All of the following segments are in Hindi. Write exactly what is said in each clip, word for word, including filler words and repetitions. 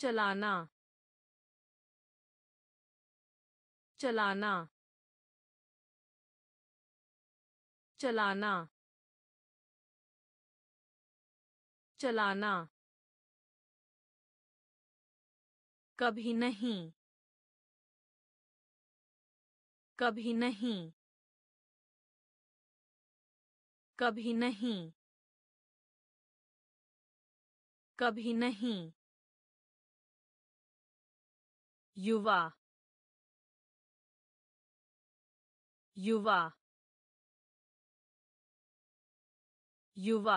चलाना चलाना चलाना चलाना कभी नहीं कभी नहीं कभी नहीं कभी नहीं युवा युवा युवा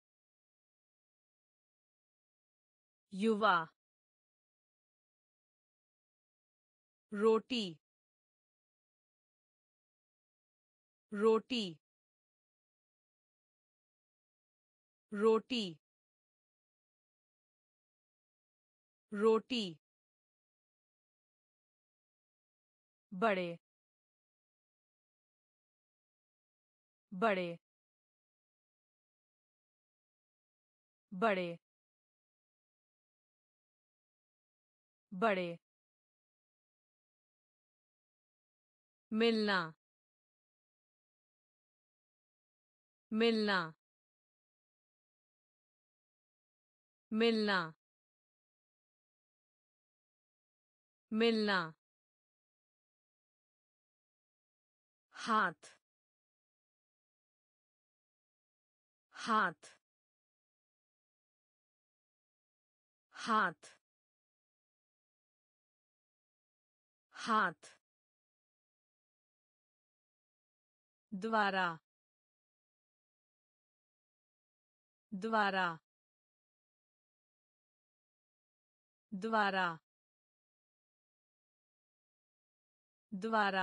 युवा रोटी रोटी रोटी रोटी बड़े बड़े बड़े बड़े मिलना मिलना मिलना मिलना हाथ हाथ हाथ हाथ द्वारा द्वारा द्वारा द्वारा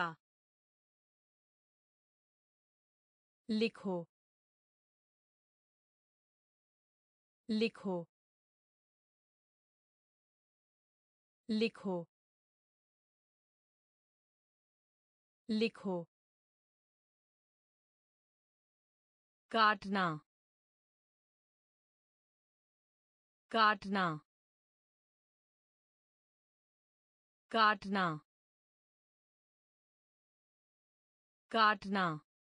लिखो लिखो लिखो लिखो काटना काटना काटना काटना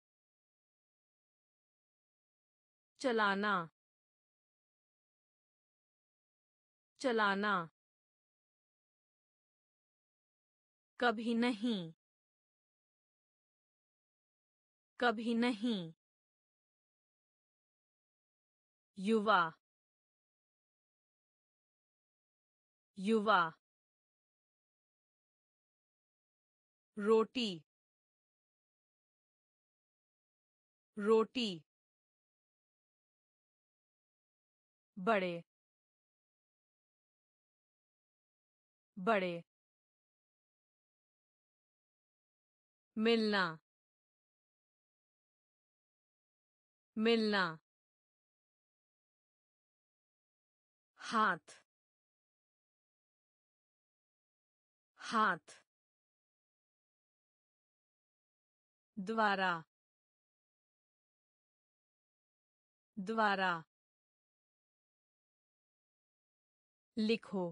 चलाना चलाना कभी नहीं कभी नहीं युवा युवा रोटी रोटी बड़े बड़े मिलना मिलना हाथ हाथ द्वारा द्वारा लिखो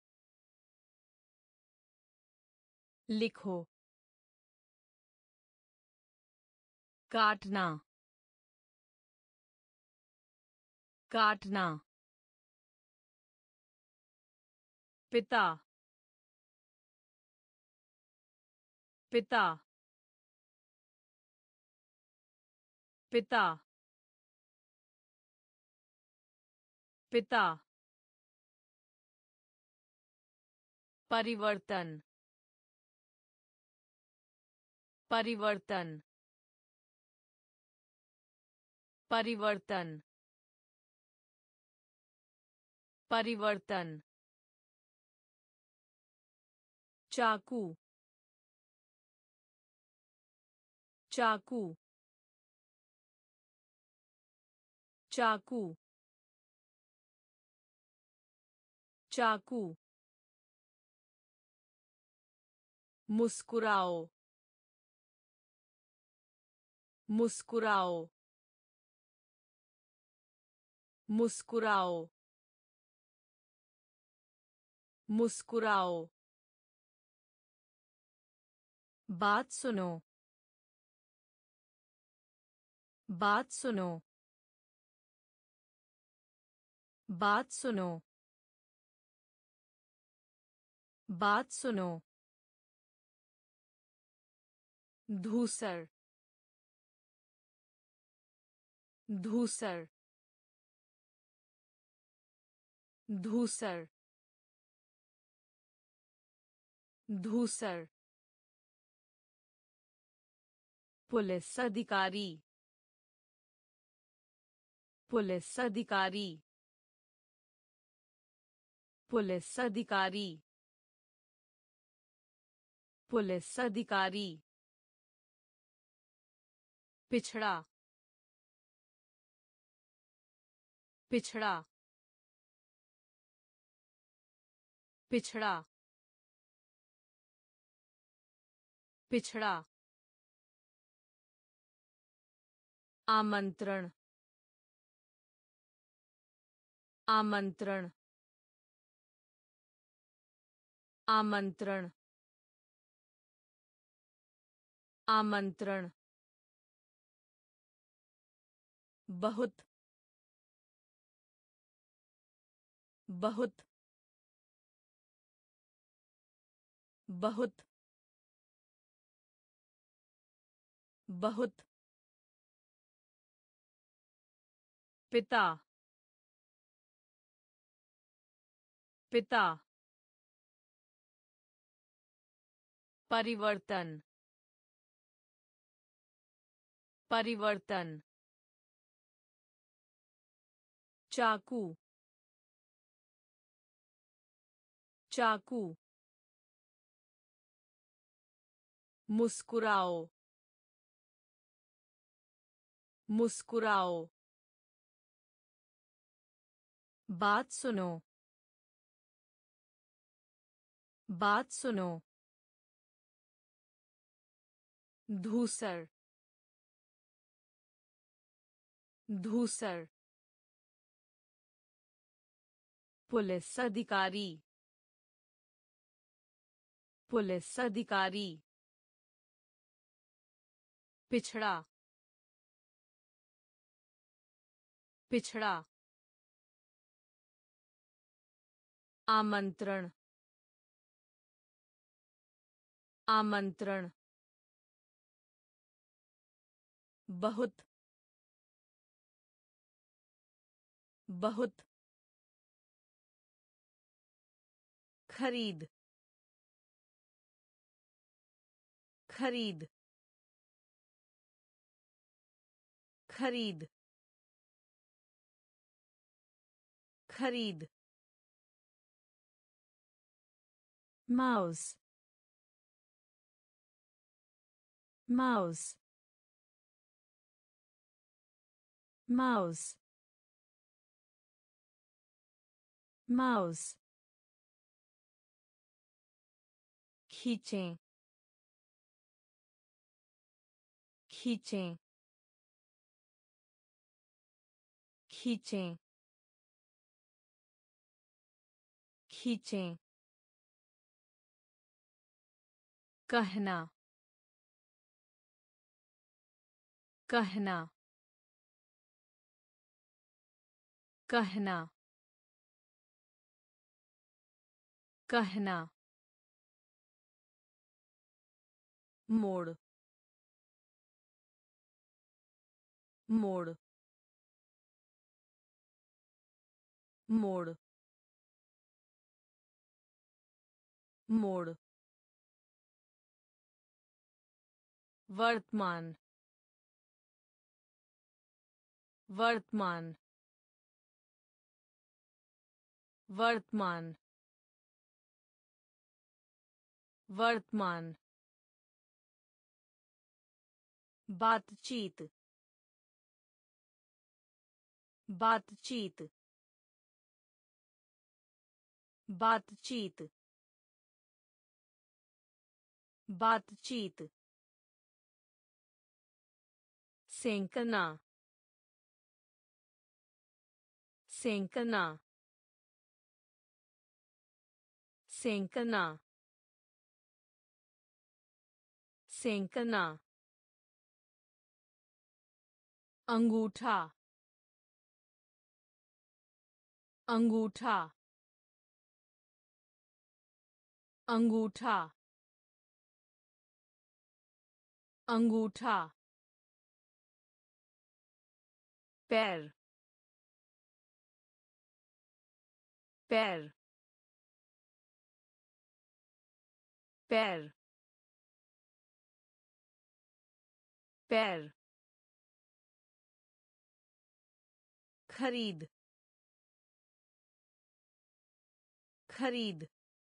लिखो काटना काटना पिता पिता पिता पिता परिवर्तन परिवर्तन परिवर्तन परिवर्तन चाकू चाकू चाकू चाकू मुस्कुराओ मुस्कुराओ मुस्कुराओ मुस्कुराओ बात सुनो बात सुनो बात सुनो बात सुनो धूसर धूसर धूसर धूसर पुलिस अधिकारी पुलिस अधिकारी पुलिस अधिकारी पुलिस अधिकारी पिछड़ा पिछड़ा पिछड़ा पिछड़ा आमंत्रण आमंत्रण आमंत्रण आमंत्रण बहुत बहुत बहुत बहुत पिता पिता परिवर्तन परिवर्तन चाकू चाकू मुस्कुराओ मुस्कुराओ बात सुनो बात सुनो धूसर धूसर पुलिस अधिकारी पुलिस अधिकारी पिछड़ा पिछड़ा आमंत्रण आमंत्रण बहुत बहुत खरीद खरीद खरीद खरीद माउस माउस माउस माउस खींचें खींचें खींचें खींचें कहना कहना कहना कहना मोड़ मोड़ मोड़ मोड़ वर्तमान वर्तमान वर्तमान वर्तमान बातचीत बातचीत बातचीत बातचीत सेंकना सेंकना सेंकना सेंकना अंगूठा अंगूठा अंगूठा अंगूठा पैर पैर पैर पैर खरीद खरीद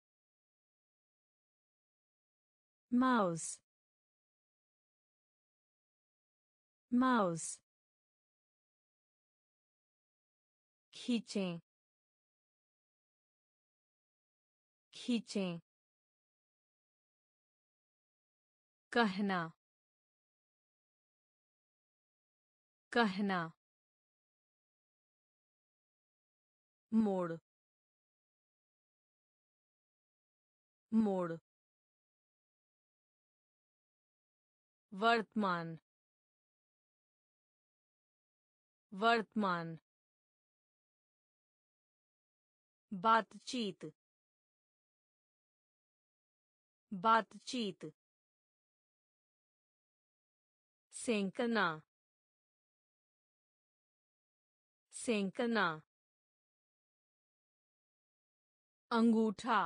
माउस माउस खींचें खींचें कहना कहना मोड़ मोड़ वर्तमान वर्तमान बातचीत बातचीत सेंकना सेंकना अंगूठा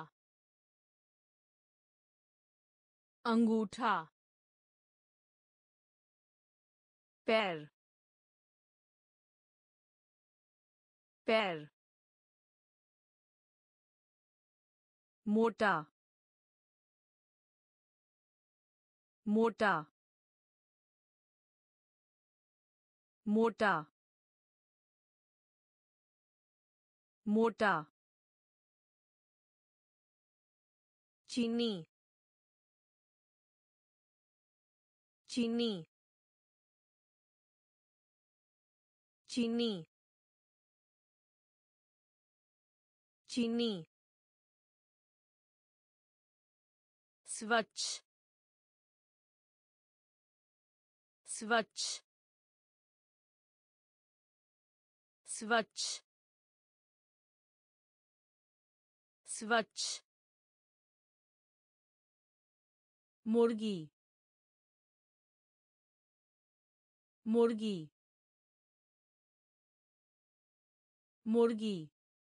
अंगूठा पैर पैर मोटा मोटा मोटा मोटा चीनी चीनी चीनी चीनी स्वच्छ स्वच्छ स्वच्छ स्वच्छ मुर्गी मुर्गी मुर्गी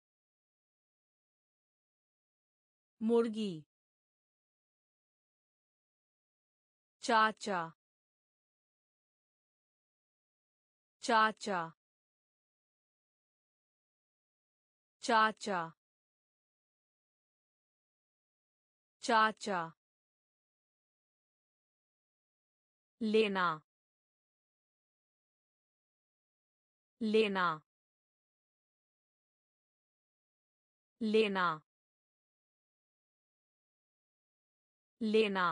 मुर्गी चाचा चाचा चाचा चाचा लेना लेना लेना लेना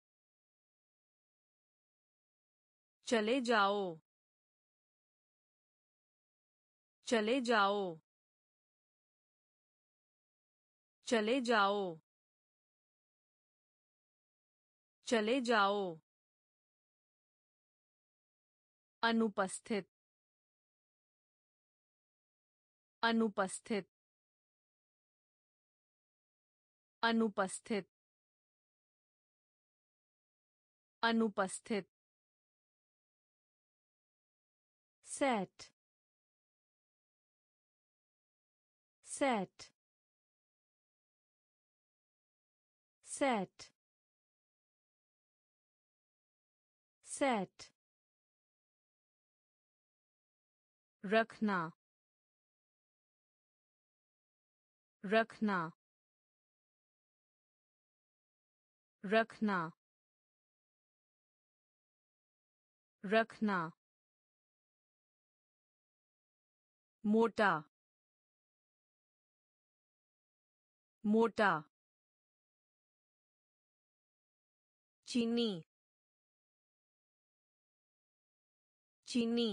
चले जाओ चले जाओ चले जाओ चले जाओ अनुपस्थित अनुपस्थित अनुपस्थित अनुपस्थित सेट सेट सेट सेट रखना रखना रखना रखना मोटा मोटा चीनी चीनी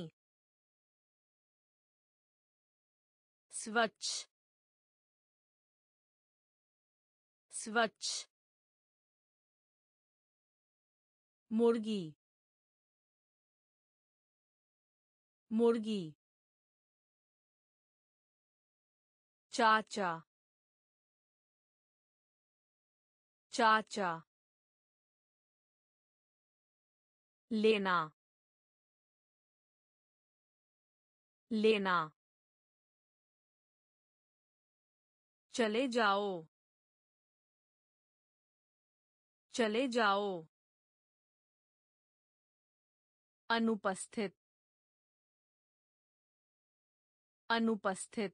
स्वच्छ स्वच्छ मुर्गी मुर्गी चाचा चाचा लेना लेना चले जाओ चले जाओ अनुपस्थित अनुपस्थित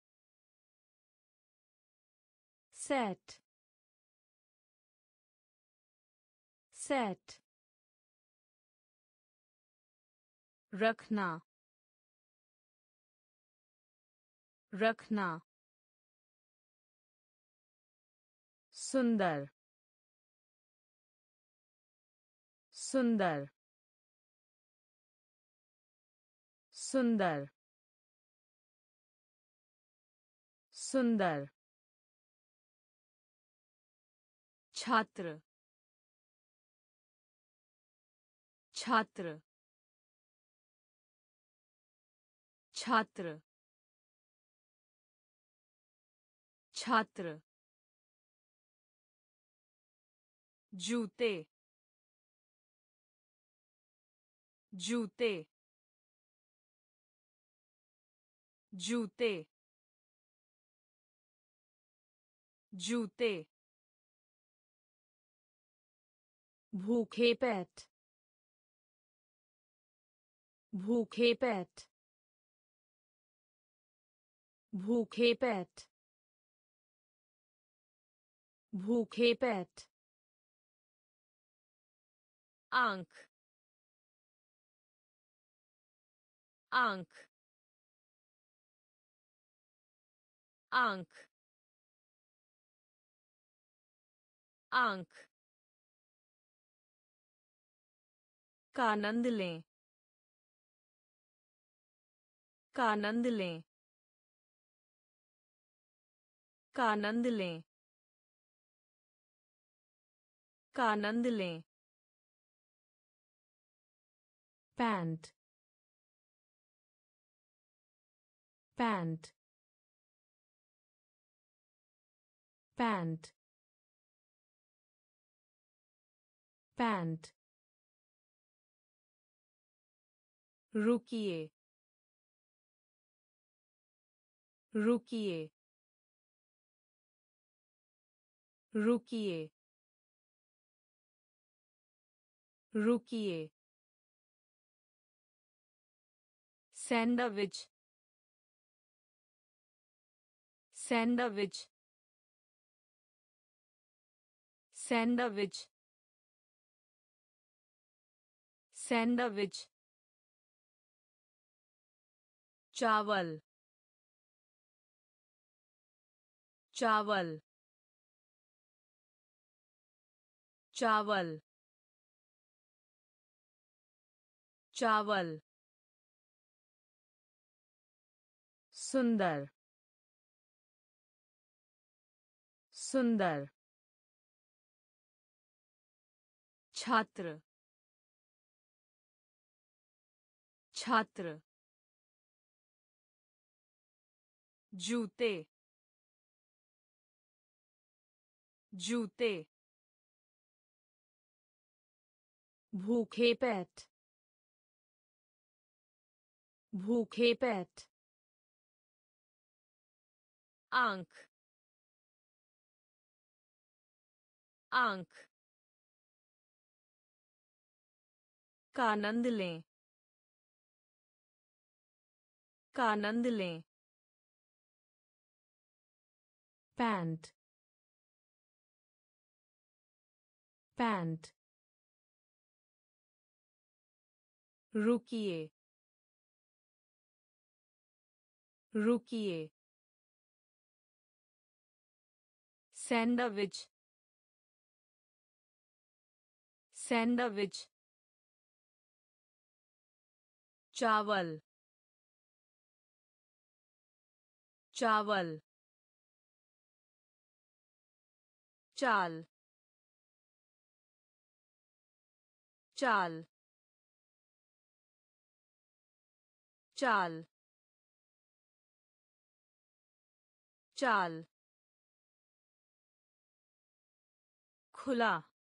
सेट सेट रखना रखना सुंदर सुंदर सुंदर सुंदर छात्र छात्र छात्र छात्र जूते जूते जूते जूते भूखे पेट भूखे पेट भूखे पेट भूखे पेट आंख आंख आंख आंख का आनंद लें का आनंद लें का आनंद लें का आनंद लें पैंट पैंट पैंट पैंट रुकिए रुकिए रुकिए रुकिए सैंडविच सैंडविच सैंडविच सैंडविच चावल चावल चावल चावल सुंदर सुंदर छात्र छात्र जूते जूते भूखे पेट भूखे पेट आंख आंख का आनंद लें का आनंद लें पैंट पैंट रुकिए रुकिए सैंडविच सैंडविच चावल चावल चाल चाल चाल चाल खुला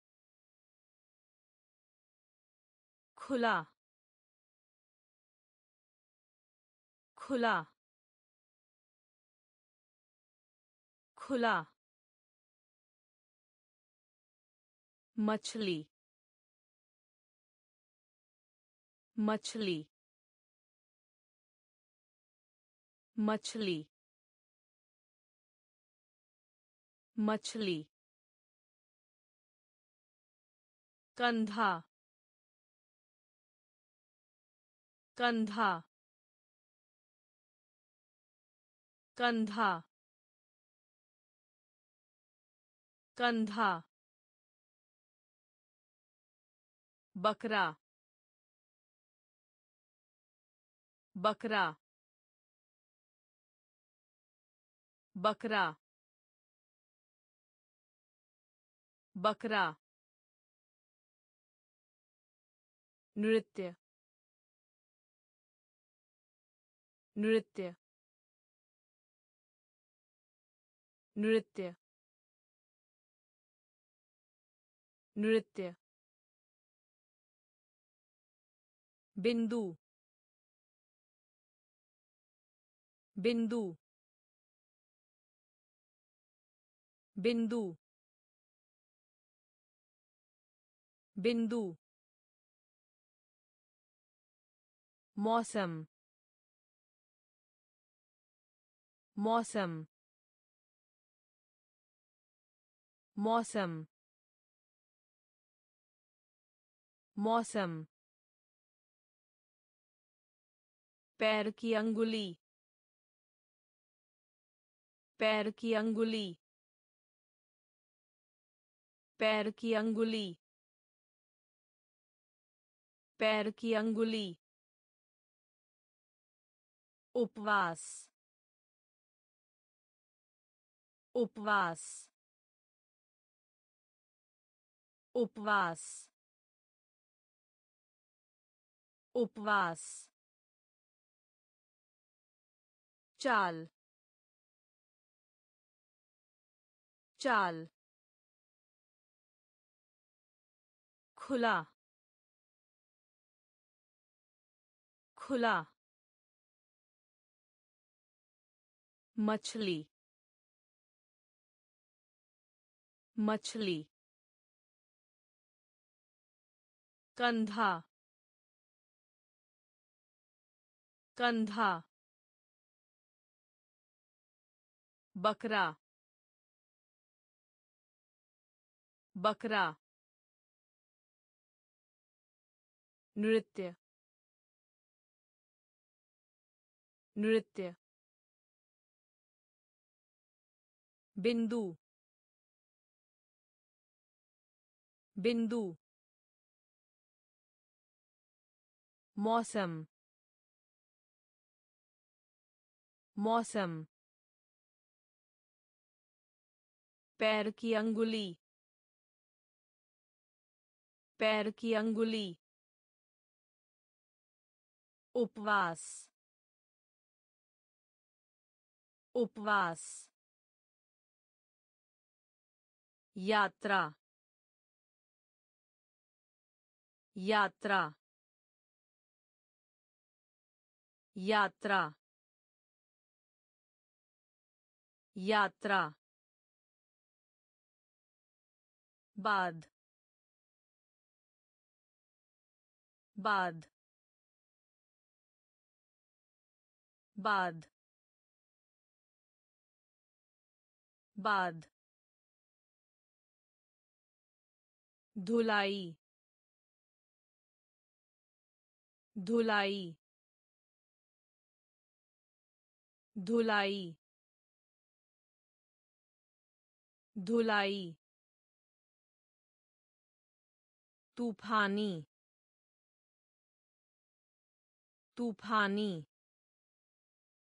खुला खुला खुला मछली मछली मछली मछली कंधा कंधा कंधा कंधा बकरा बकरा बकरा बकरा नृत्य नृत्य नृत्य नृत्य बिंदु बिंदु बिंदु बिंदु मौसम मौसम मौसम मौसम पैर की अंगुली पैर की अंगुली पैर की अंगुली पैर की अंगुली उपवास उपवास उपवास उपवास चाल चाल खुला खुला मछली मछली कंधा कंधा बकरा बकरा नृत्य नृत्य बिंदु बिंदु मौसम मौसम पैर की अंगुली पैर की अंगुली उपवास उपवास यात्रा यात्रा यात्रा यात्रा बाद बाद बाद बाद धुलाई धुलाई धुलाई धुलाई तूफानी तूफानी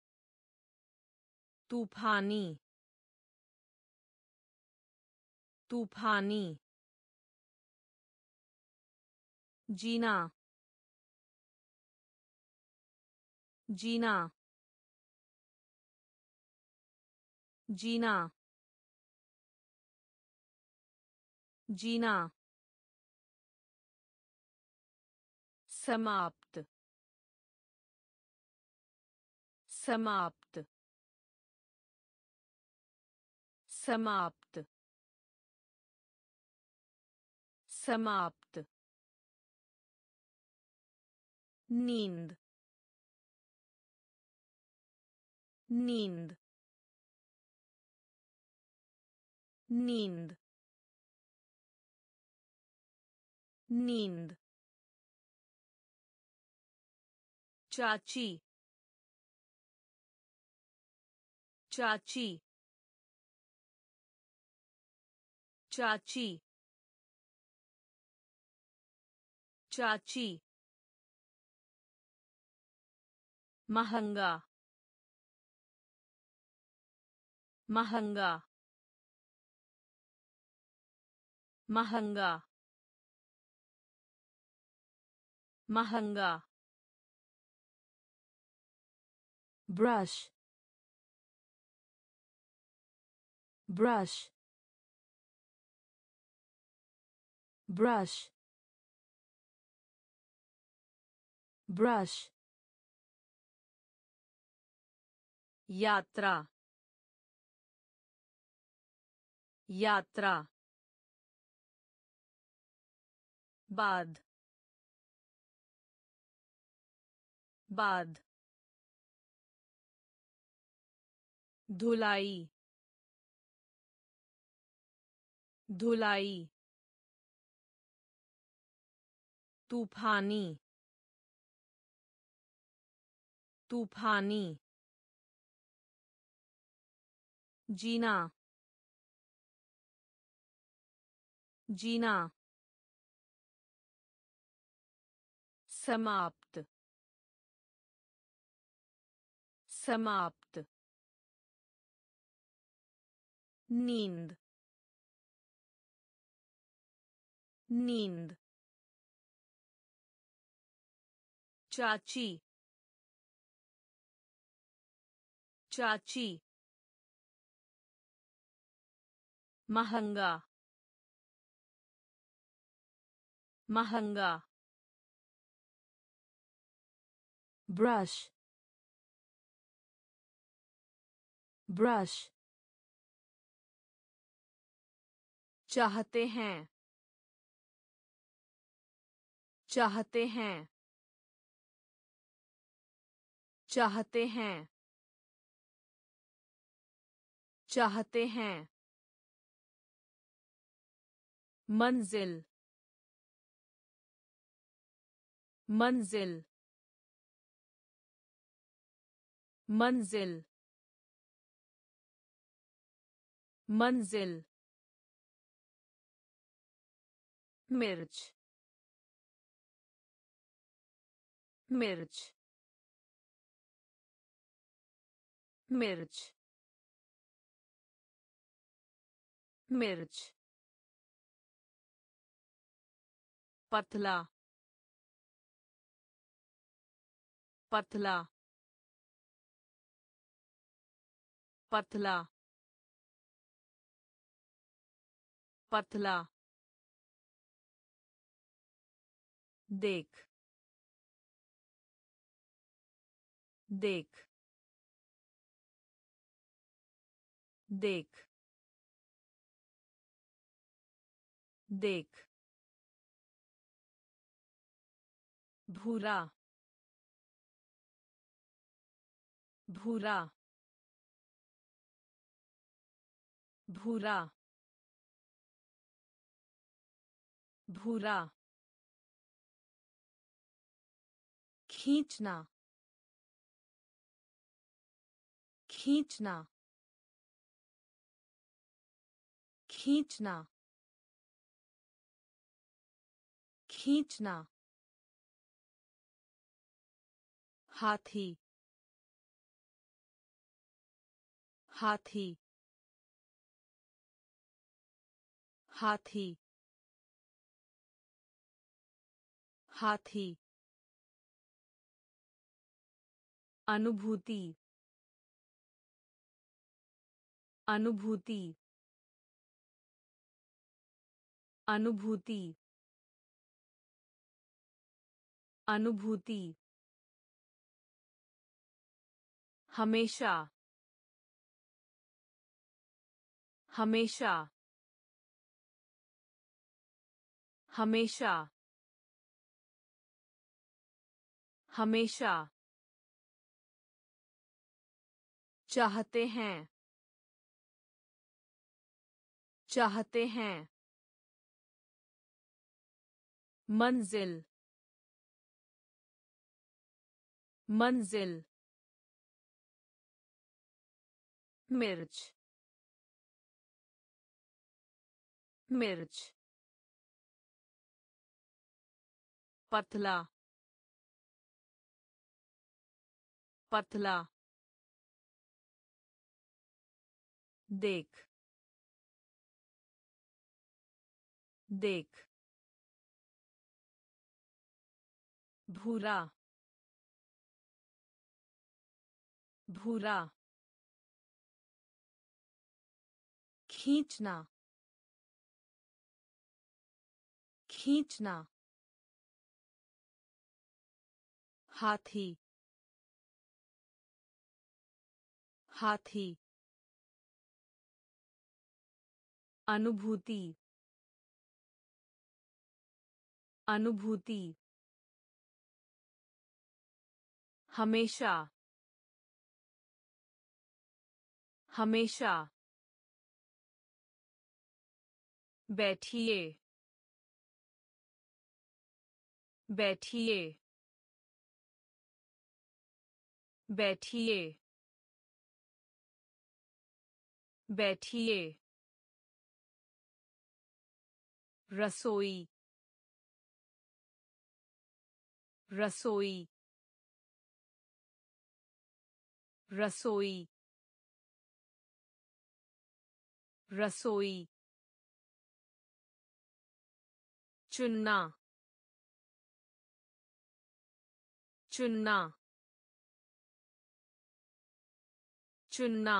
तूफानी तूफानी जीना जीना जीना जीना समाप्त समाप्त समाप्त समाप्त नींद नींद नींद नींद चाची चाची चाची चाची महंगा महंगा महंगा महंगा ब्रश ब्रश ब्रश ब्रश यात्रा यात्रा बाद बाद धुलाई धुलाई तूफानी तूफानी जीना जीना समाप्त समाप्त नींद नींद चाची चाची महंगा महंगा ब्रश ब्रश चाहते हैं चाहते हैं चाहते हैं चाहते हैं मंजिल मंजिल मंजिल मंजिल मिर्च मिर्च मिर्च मिर्च पतला पतला पतला पतला देख देख देख देख भूरा भूरा भूरा भूरा खींचना खींचना खींचना खींचना हाथी हाथी हाथी हाथी अनुभूति अनुभूति अनुभूति अनुभूति हमेशा हमेशा हमेशा हमेशा चाहते हैं चाहते हैं मंजिल मंजिल मिर्च मिर्च पतला पतला देख देख भूरा भूरा खींचना खींचना हाथी हाथी अनुभूति अनुभूति हमेशा हमेशा बैठिए बैठिए बैठिए बैठिए रसोई रसोई रसोई रसोई चुनना चुनना चुनना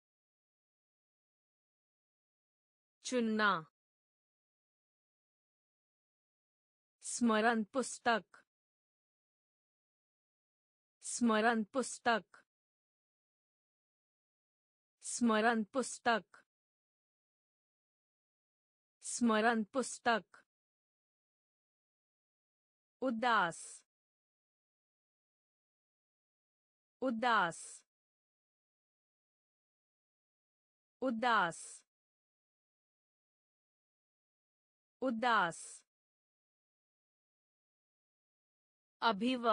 चुनना स्मरण पुस्तक स्मरण पुस्तक स्मरण पुस्तक स्मरण पुस्तक उदास उदास उदास उदास अभिव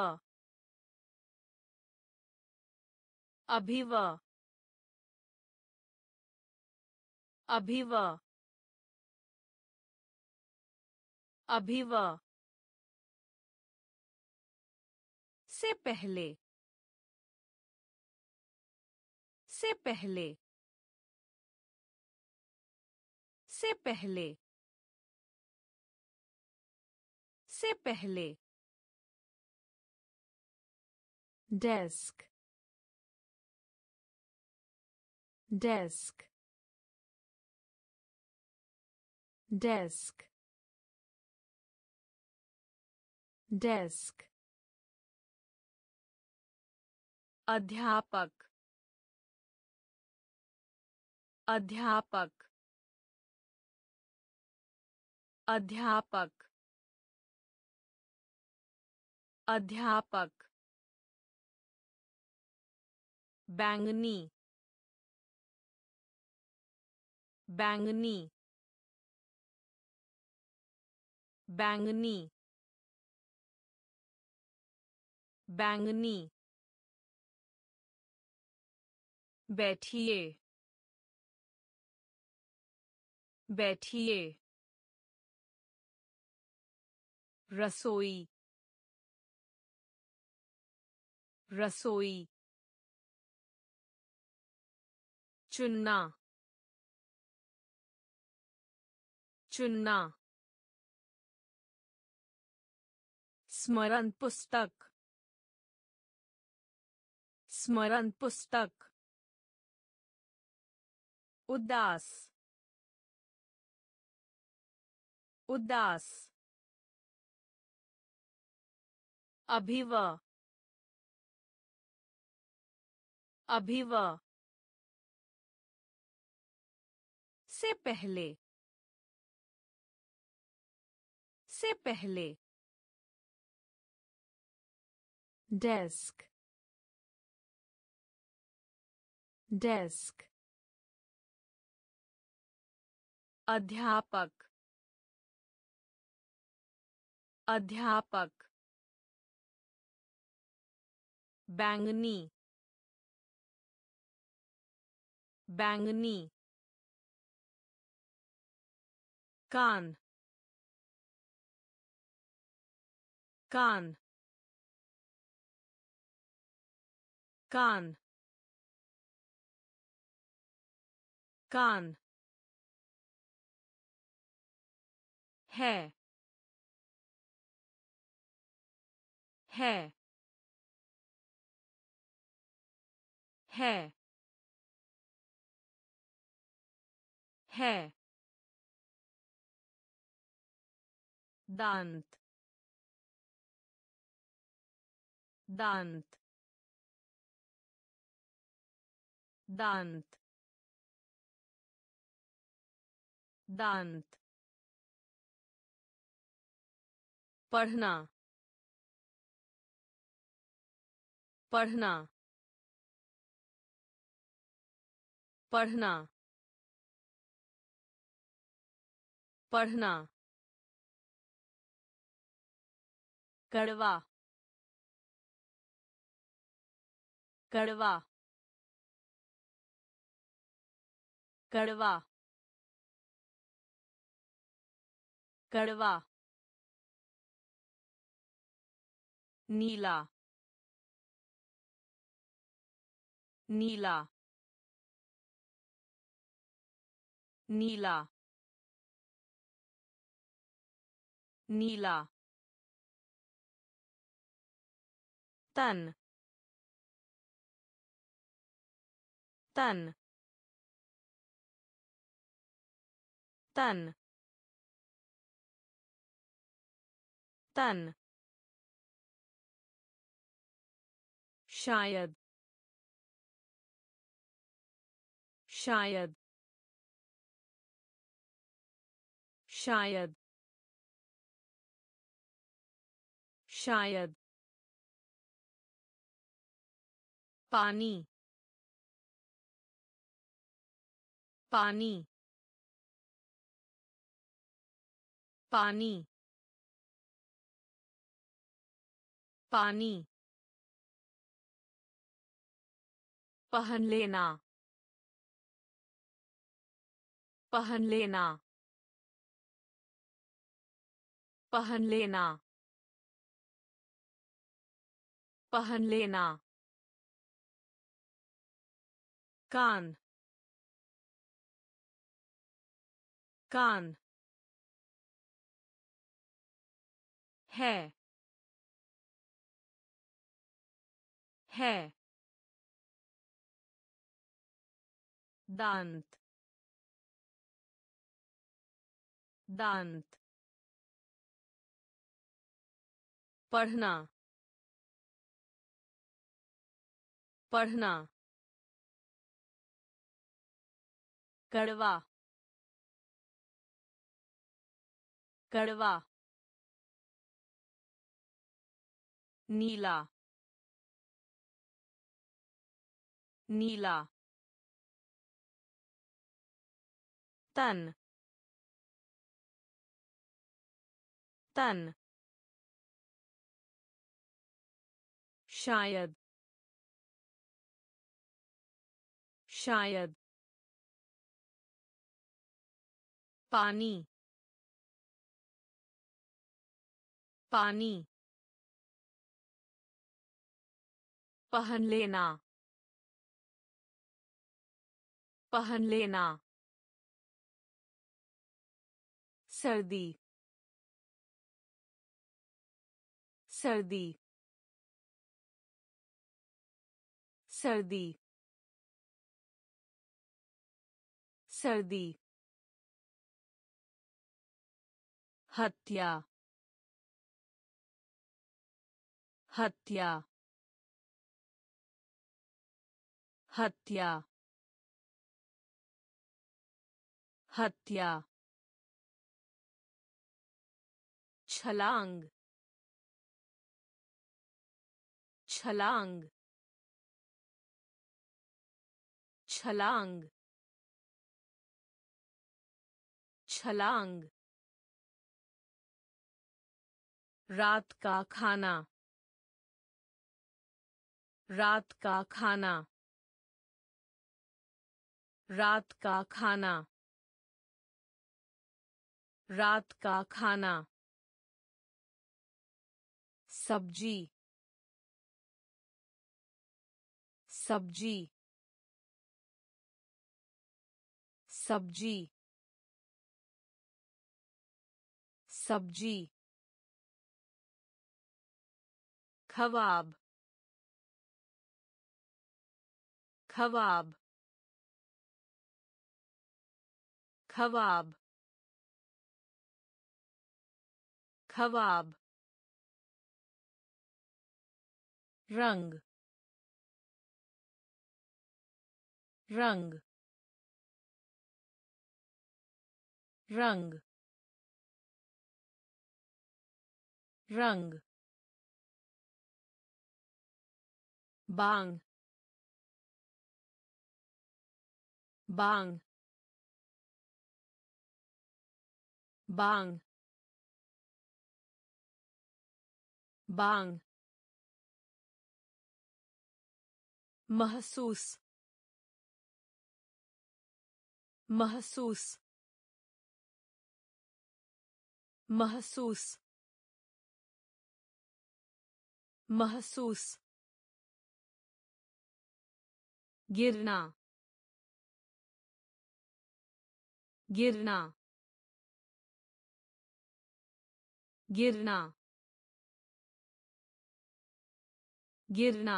अभिव अभिव अभिव से पहले से पहले से पहले से पहले डेस्क डेस्क डेस्क डेस्क अध्यापक अध्यापक अध्यापक अध्यापक बैंगनी बैंगनी बैंगनी बैंगनी बैठिए बैठिए रसोई रसोई चुनना चुनना स्मरण पुस्तक स्मरण पुस्तक उदास उदास अभिवा अभिवा से पहले से पहले डेस्क डेस्क अध्यापक अध्यापक बैंगनी बैंगनी कान कान कान कान है है है है दांत दांत दांत दांत पढ़ना पढ़ना पढ़ना पढ़ना कड़वा कड़वा कड़वा कड़वा नीला नीला नीला नीला तन तन तन तन शायद शायद शायद शायद पानी पानी पानी पानी पहन लेना पहन लेना पहन लेना पहन लेना कान कान है है दांत दांत पढ़ना पढ़ना कड़वा कड़वा नीला नीला तन तन शायद शायद पानी पानी पहन लेना पहन लेना सर्दी सर्दी सर्दी सर्दी हत्या हत्या हत्या हत्या छलांग छलांग छलांग छलांग रात का खाना रात का खाना रात का खाना रात का खाना सब्जी सब्जी सब्जी सब्जी खवाब खवाब खवाब खवाब रंग रंग रंग रंग बांग बांग बांग बांग महसूस महसूस महसूस महसूस गिरना गिरना गिरना गिरना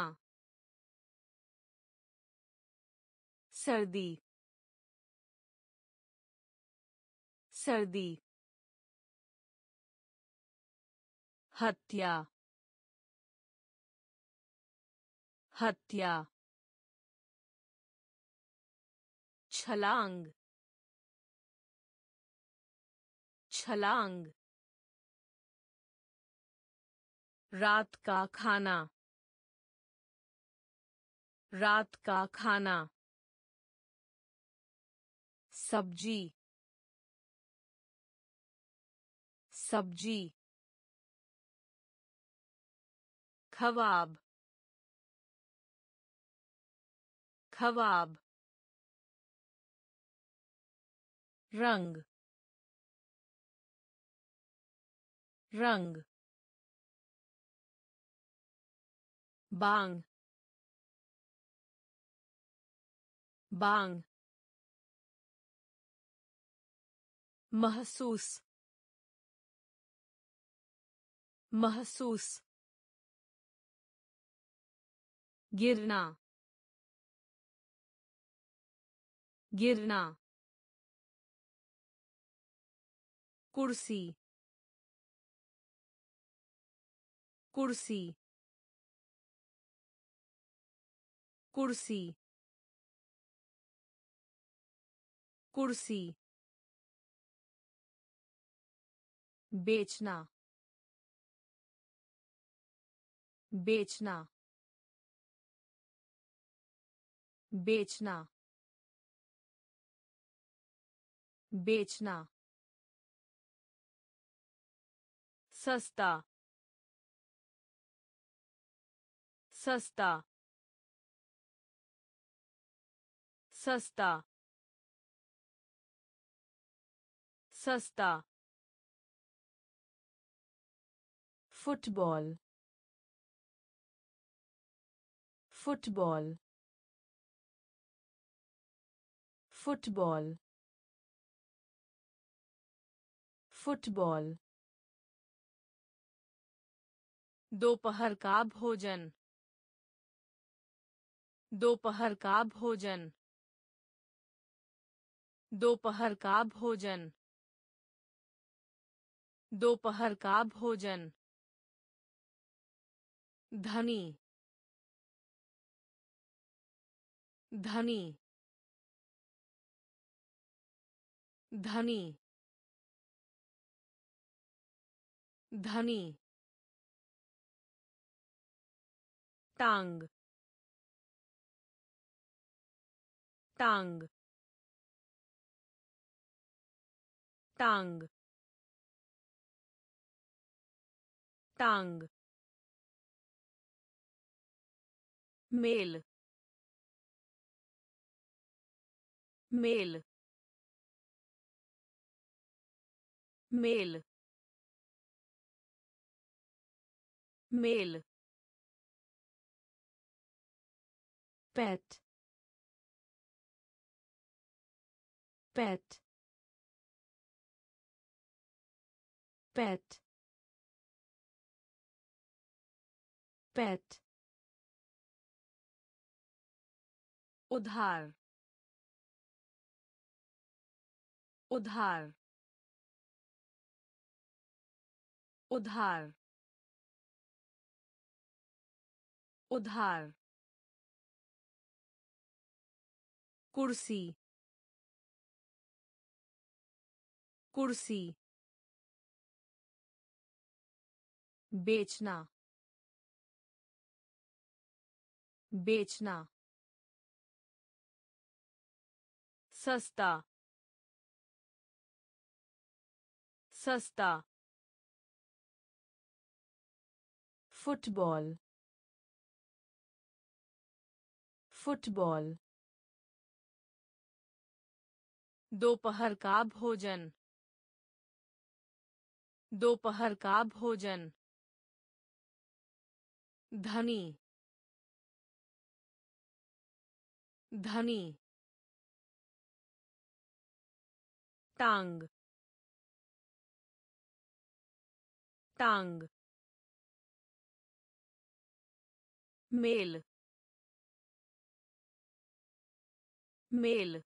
सर्दी सर्दी हत्या हत्या छलांग छलांग रात का खाना रात का खाना सब्जी सब्जी खवाब खवाब रंग रंग बांग बांग महसूस महसूस गिरना गिरना कुर्सी कुर्सी कुर्सी कुर्सी बेचना बेचना बेचना बेचना सस्ता सस्ता सस्ता सस्ता फुटबॉल फुटबॉल फुटबॉल फुटबॉल दोपहर का भोजन दोपहर का भोजन दोपहर का भोजन दोपहर का भोजन धनी धनी धनी धनी टांग टांग टांग टांग मेल मेल मेल मेल पेट पेट पेट पेट उधार उधार उधार उधार कुर्सी कुर्सी बेचना बेचना सस्ता सस्ता फुटबॉल फुटबॉल दोपहर का भोजन दोपहर का भोजन धनी धनी टांग टांग मेल मेल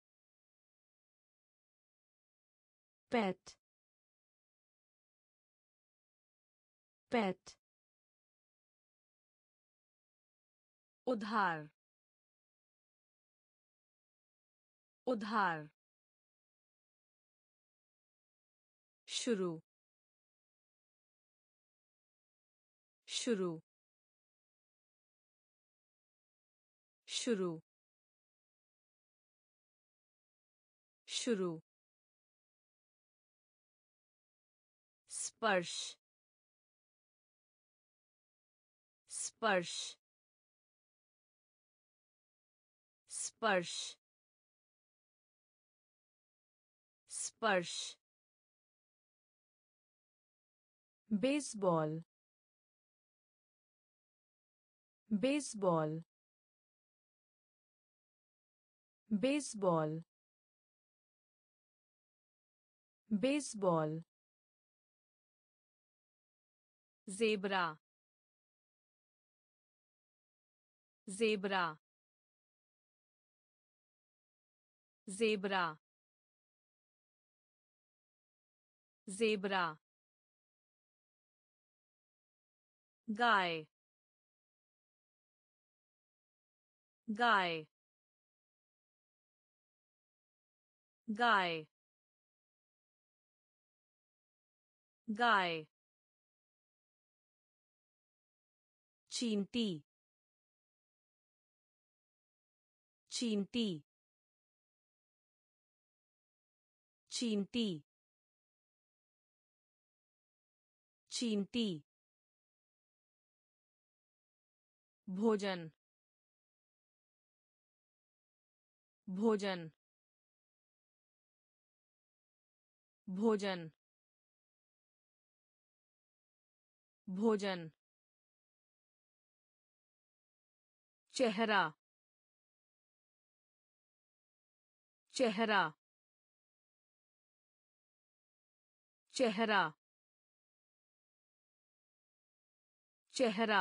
पेट पेट उधार उधार शुरू शुरू शुरू शुरू स्पर्श स्पर्श स्पर्श स्पर्श baseball baseball baseball baseball zebra zebra zebra zebra गाय गाय गाय गाय चींटी चींटी चींटी चींटी भोजन भोजन भोजन भोजन चेहरा चेहरा चेहरा चेहरा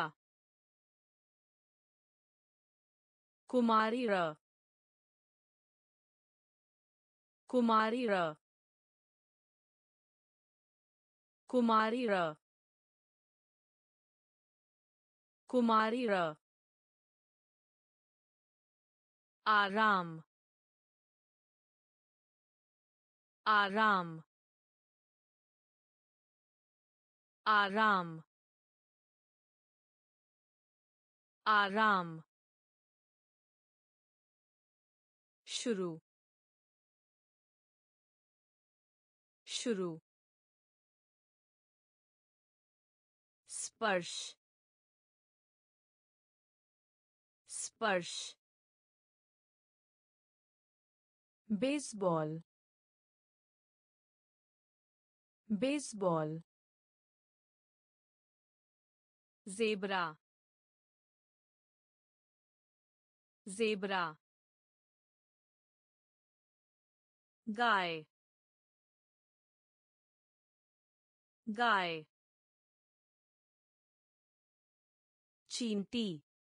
कुमारी र कुमारी र कुमारी र कुमारी र आराम आराम आराम आराम शुरू शुरू स्पर्श स्पर्श बेसबॉल बेसबॉल ज़ेब्रा ज़ेब्रा गाय गाय चींटी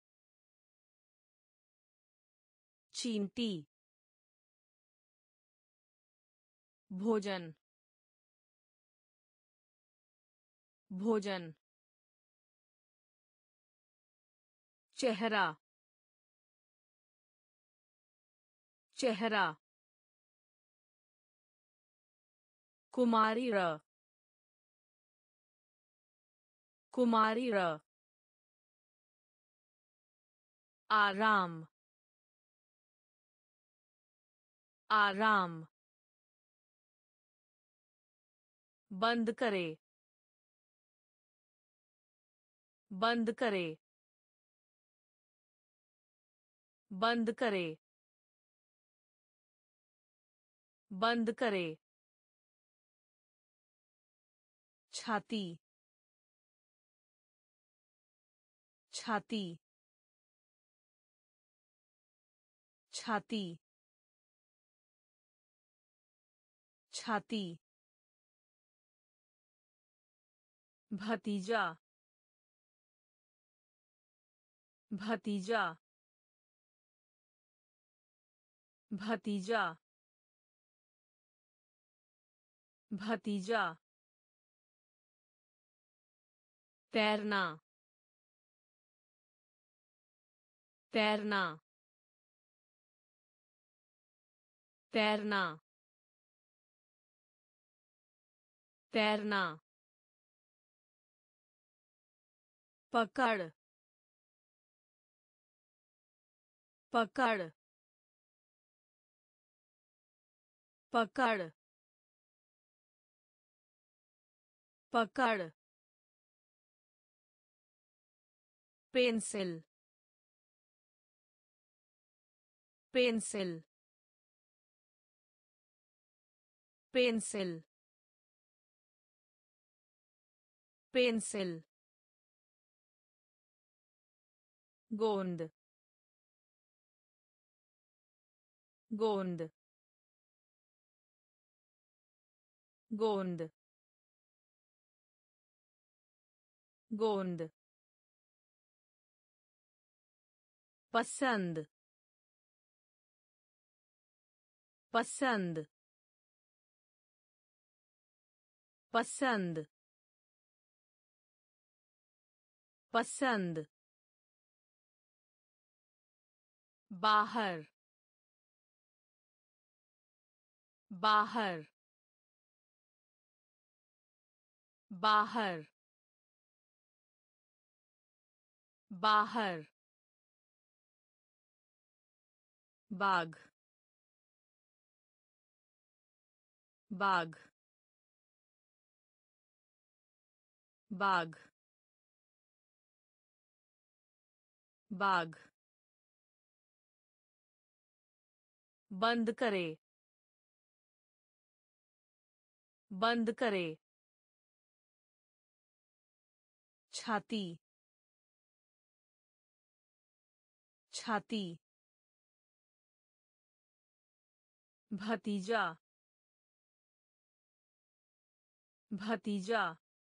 चींटी भोजन भोजन चेहरा चेहरा कुमारी र कुमारी र आराम आराम बंद करे बंद करे बंद करे बंद करे छाती छाती छाती छाती भतीजा भतीजा भतीजा भतीजा तैरना तैरना तैरना तैरना पकड़ पकड़ पकड़ पकड़ पेंसिल पेंसिल पेंसिल पेंसिल गोंद गोंद गोंद गोंद पसंद पसंद पसंद पसंद बाहर बाहर बाहर बाहर बाग बाग बाग बाग बंद करे बंद करे छाती छाती भतीजा भतीजा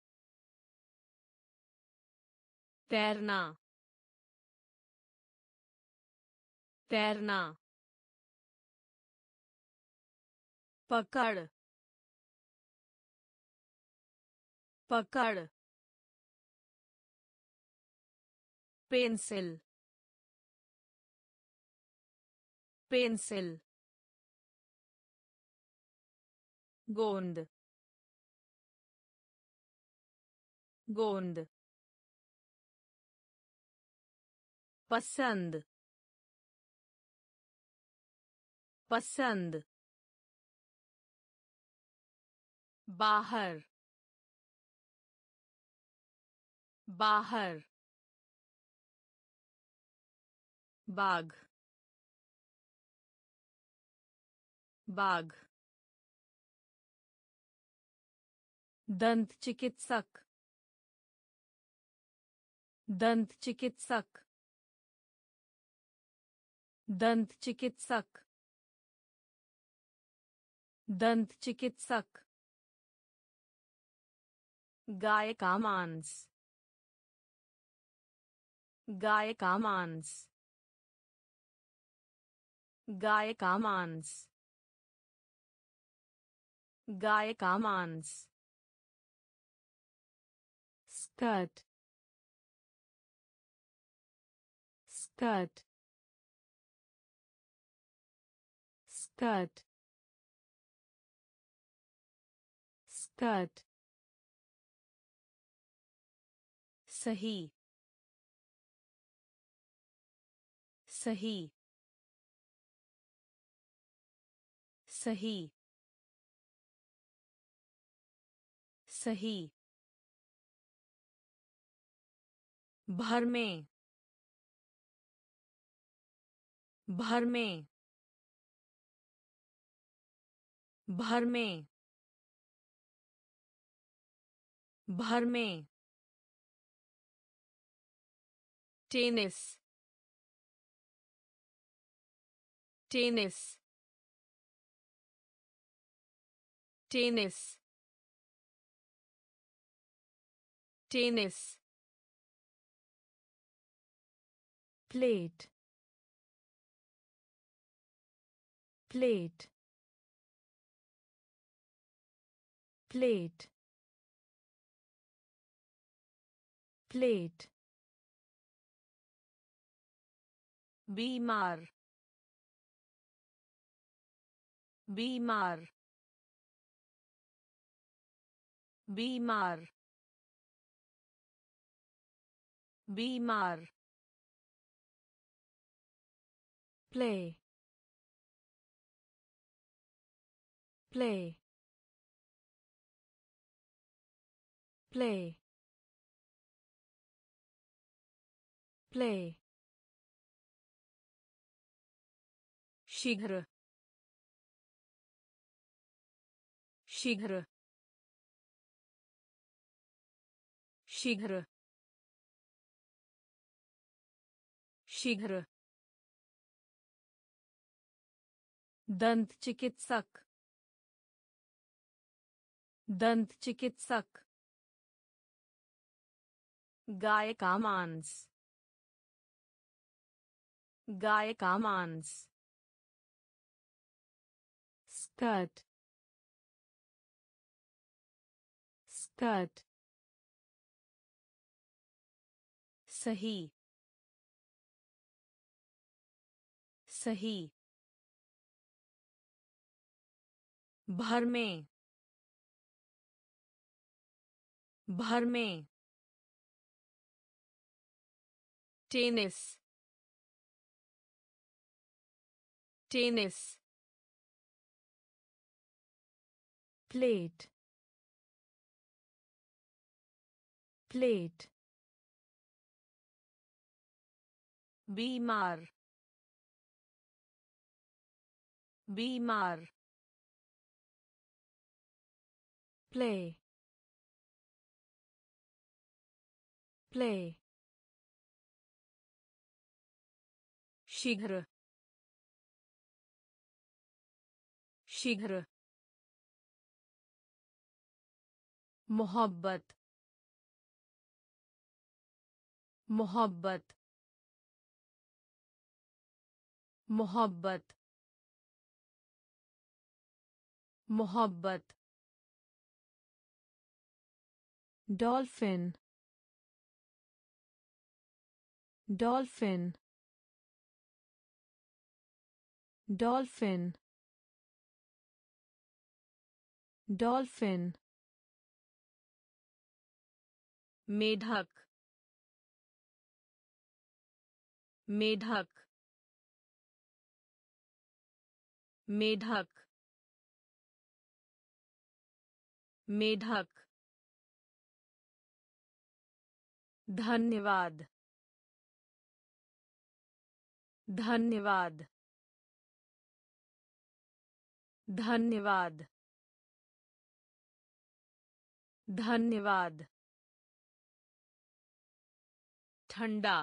तैरना तैरना पकड़ पकड़ पेंसिल पेंसिल गोंद गोंद पसंद पसंद बाहर बाहर बाग बाग दंत चिकित्सक दंत चिकित्सक दंत चिकित्सक दंत चिकित्सक गाय का मांस गाय का मांस गाय का मांस गाय का मांस स्कर्ट स्कर्ट स्कर्ट स्कर्ट सही सही सही सही भर में भर में भर में भर में tennis tennis tennis tennis plate plate plate plate बीमार बीमार बीमार बीमार प्ले प्ले प्ले प्ले शीघ्र शीघ्र शीघ्र शीघ्र दंत चिकित्सक दंत चिकित्सक गाय का मांस गाय का मांस स्कर्ट स्कर्ट सही सही भर में भर में टेनिस टेनिस प्लेट प्लेट बीमार बीमार प्ले प्ले शीघ्र शीघ्र मोहब्बत मोहब्बत मोहब्बत मोहब्बत डॉल्फिन डॉल्फिन डॉल्फिन डॉल्फिन मेढक मेढक मेढक मेढक धन्यवाद धन्यवाद धन्यवाद धन्यवाद ठंडा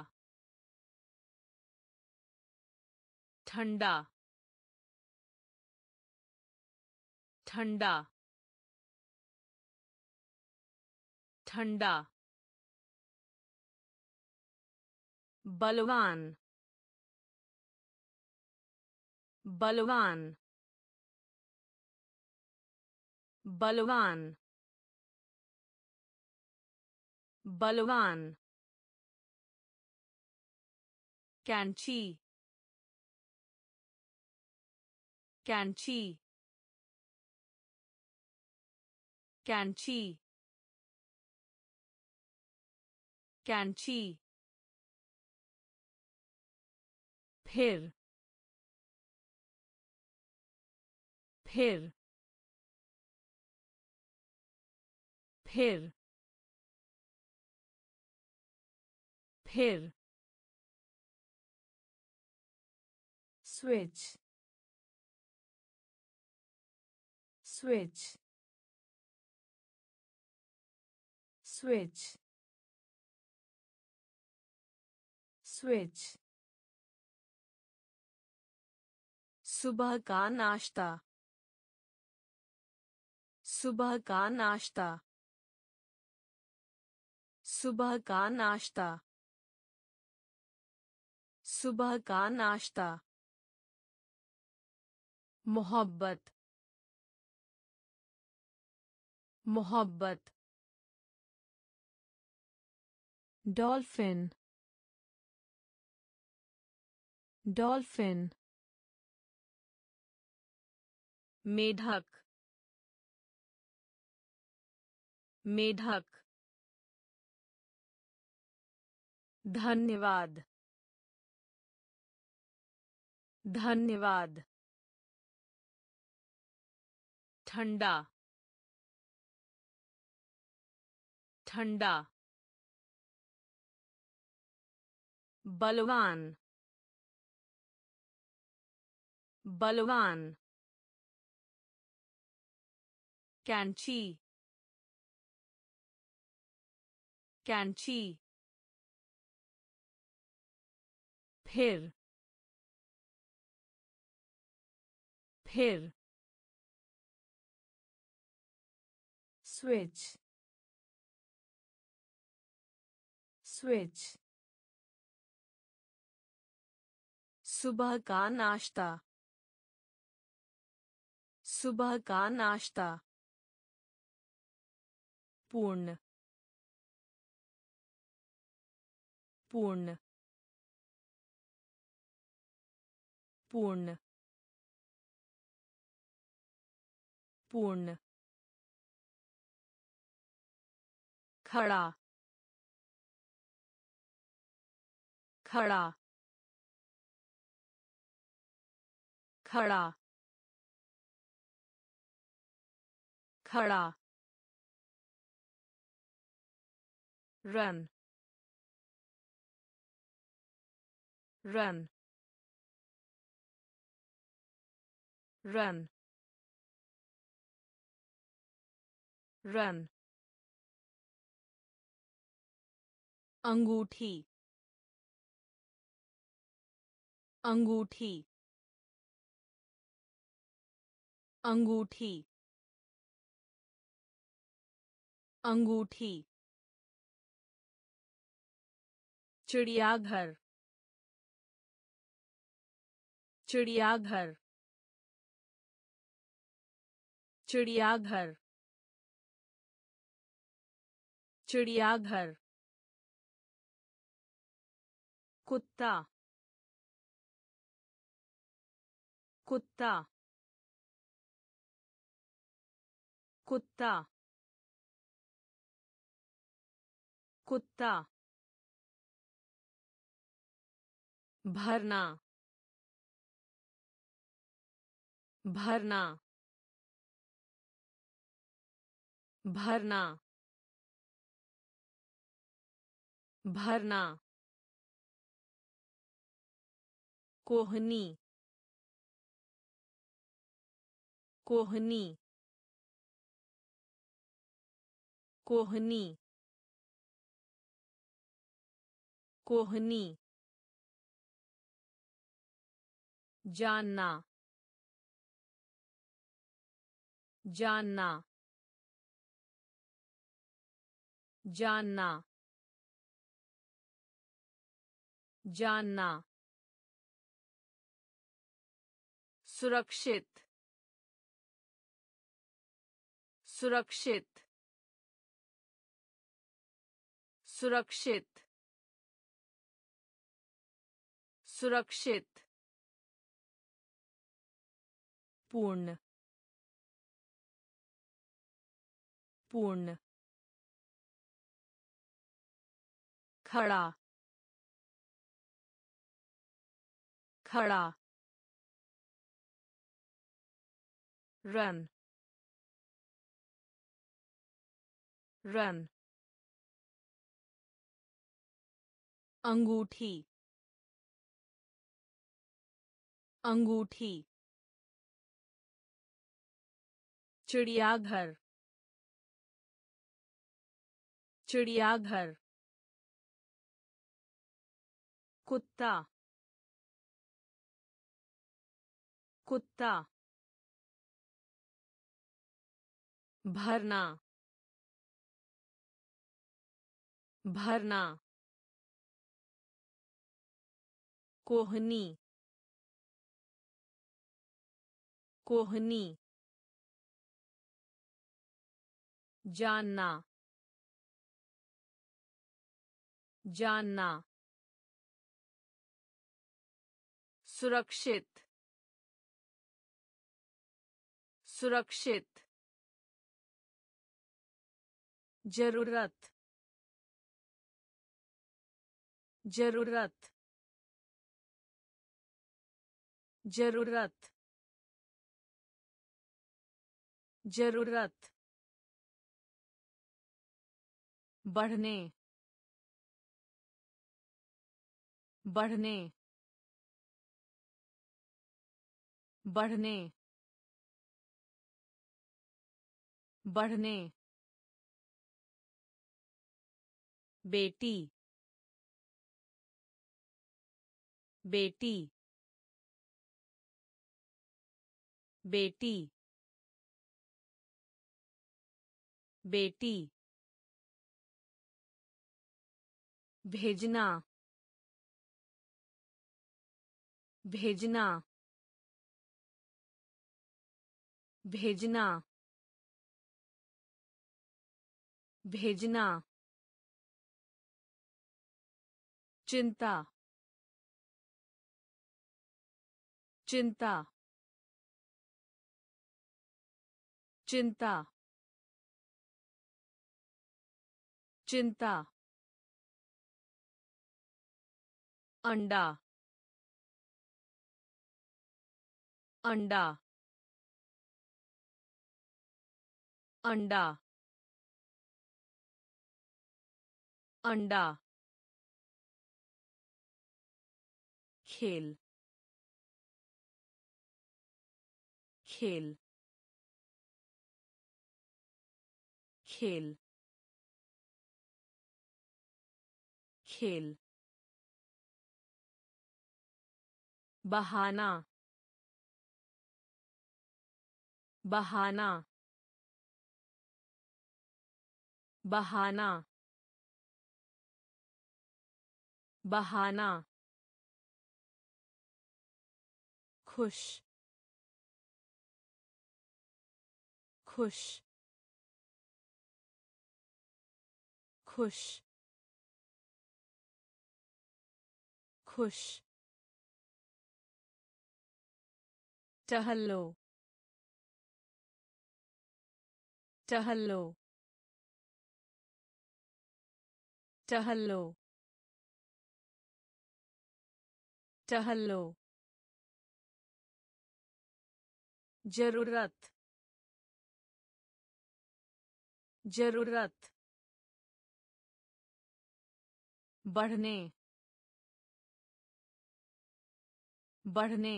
ठंडा ठंडा ठंडा बलवान बलवान बलवान बलवान कैंची कैंची कैंची कैंची फिर फिर फिर फिर switch switch switch switch सुबह का नाश्ता सुबह का नाश्ता सुबह का नाश्ता सुबह का नाश्ता मोहब्बत मोहब्बत डॉल्फिन डॉल्फिन मेढक मेढक धन्यवाद धन्यवाद ठंडा ठंडा बलवान बलवान कैंची कैंची फिर फिर switch switch सुबह का नाश्ता सुबह का नाश्ता पूर्ण पूर्ण पूर्ण पूर्ण खड़ा खड़ा खड़ा खड़ा रन रन रन रन अंगूठी अंगूठी अंगूठी अंगूठी चिड़ियाघर चिड़ियाघर चिड़ियाघर चिड़ियाघर कुत्ता कुत्ता कुत्ता कुत्ता भरना भरना भरना भरना कोहनी कोहनी कोहनी कोहनी जानना जानना जानना जानना सुरक्षित सुरक्षित सुरक्षित सुरक्षित पूर्ण पूर्ण खड़ा खड़ा रन रन अंगूठी अंगूठी चिड़ियाघर चिड़ियाघर कुत्ता कुत्ता भरना भरना कोहनी कोहनी जानना जानना सुरक्षित सुरक्षित जरूरत जरूरत जरूरत जरूरत बढ़ने बढ़ने बढ़ने बढ़ने बेटी बेटी बेटी बेटी भेजना भेजना भेजना भेजना चिंता चिंता चिंता चिंता अंडा अंडा अंडा अंडा खेल खेल खेल खेल बहाना बहाना बहाना बहाना खुश खुश खुश खुश टहलो टहलो टहलो टहलो जरूरत जरूरत बढ़ने बढ़ने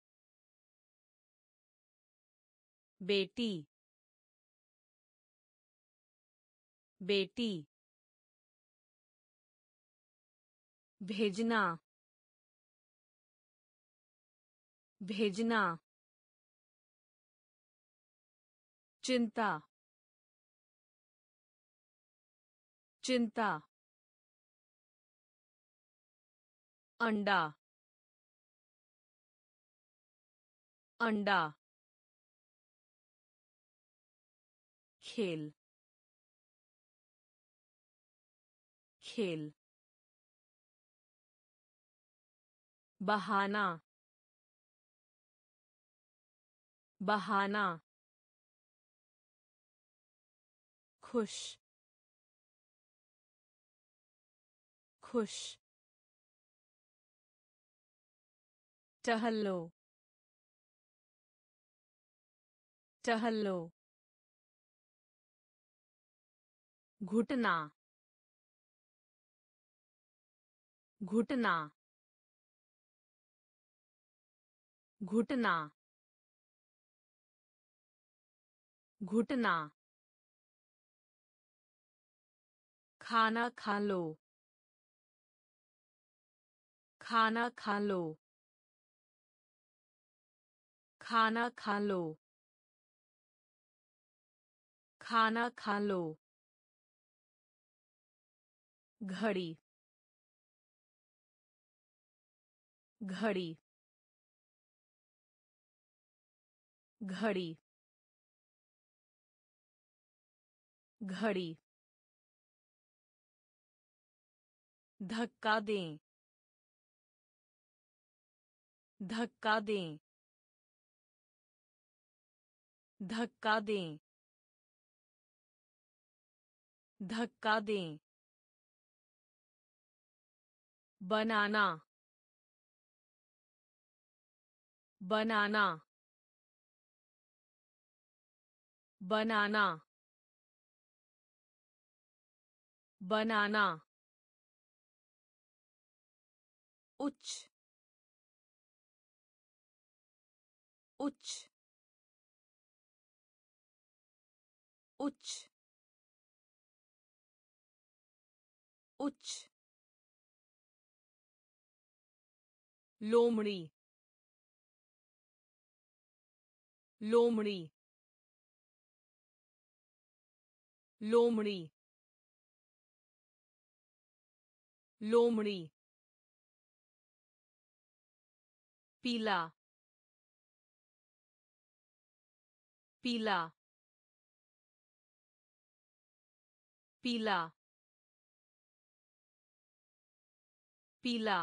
बेटी बेटी भेजना भेजना चिंता चिंता अंडा अंडा खेल खेल बहाना बहाना खुश खुश टहलो टहलो घुटना घुटना घुटना घुटना खाना खा लो खाना खा लो खाना खा लो खाना खा लो घड़ी घड़ी घड़ी घड़ी धक्का दें धक्का दें धक्का दें धक्का दें बनाना बनाना बनाना बनाना उच्च उच्च उच्च उच्च लोमड़ी लोमड़ी लोमड़ी लोमड़ी पीला पीला पीला पीला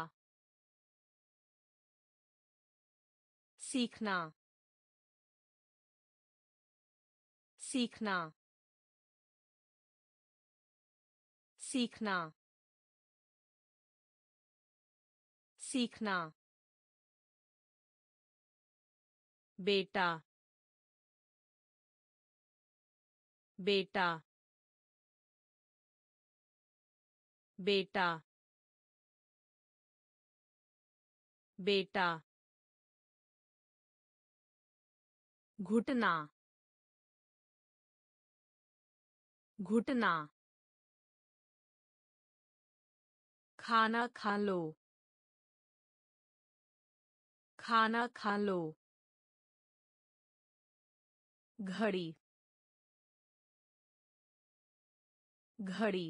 सीखना सीखना सीखना सीखना बेटा बेटा बेटा बेटा घुटना घुटना खाना खा लो खाना खा लो घड़ी घड़ी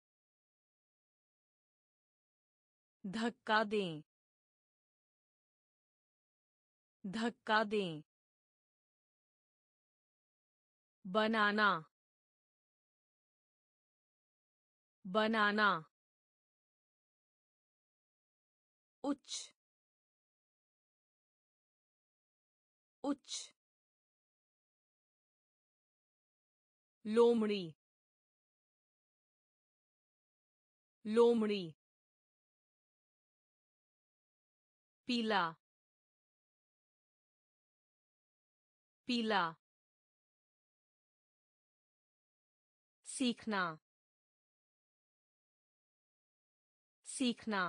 धक्का दें धक्का दें बनाना बनाना उच्च उच्च लोमड़ी लोमड़ी पीला पीला सीखना सीखना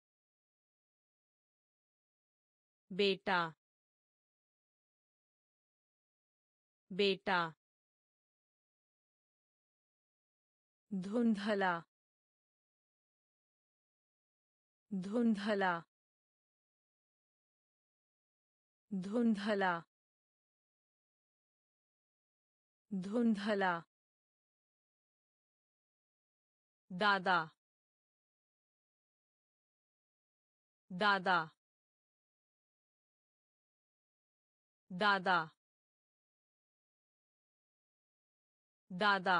बेटा बेटा धुंधला धुंधला धुंधला धुंधला दादा दादा दादा दादा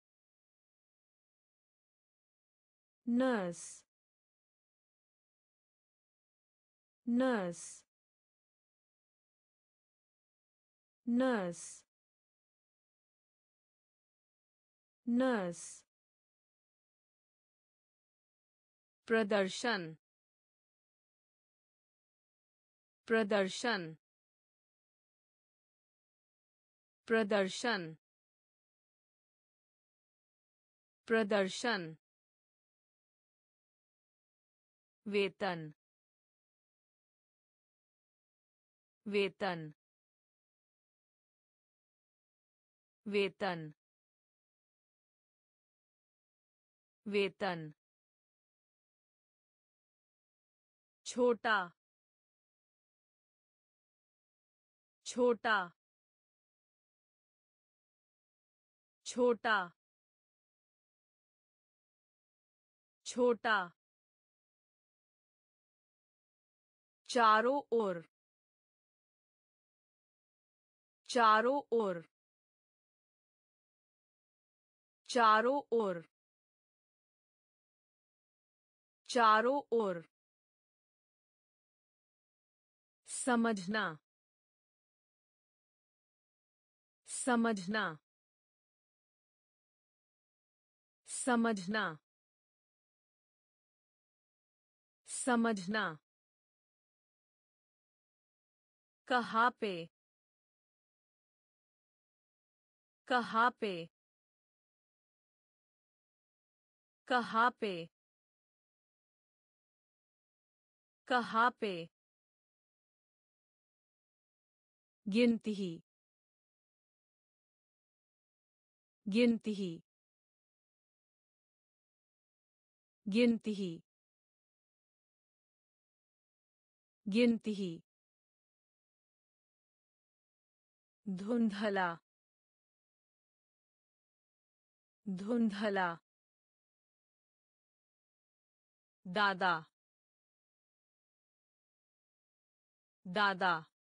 नर्स नर्स नर्स नर्स प्रदर्शन प्रदर्शन प्रदर्शन प्रदर्शन वेतन वेतन वेतन वेतन छोटा छोटा छोटा छोटा चारों ओर चारों ओर चारों ओर चारों ओर समझना समझना समझना समझना कहाँ पे कहाँ पे कहाँ पे कहाँ पे गिनती गिनती गिनती गिनती धुंधला धुंधला दादा दादा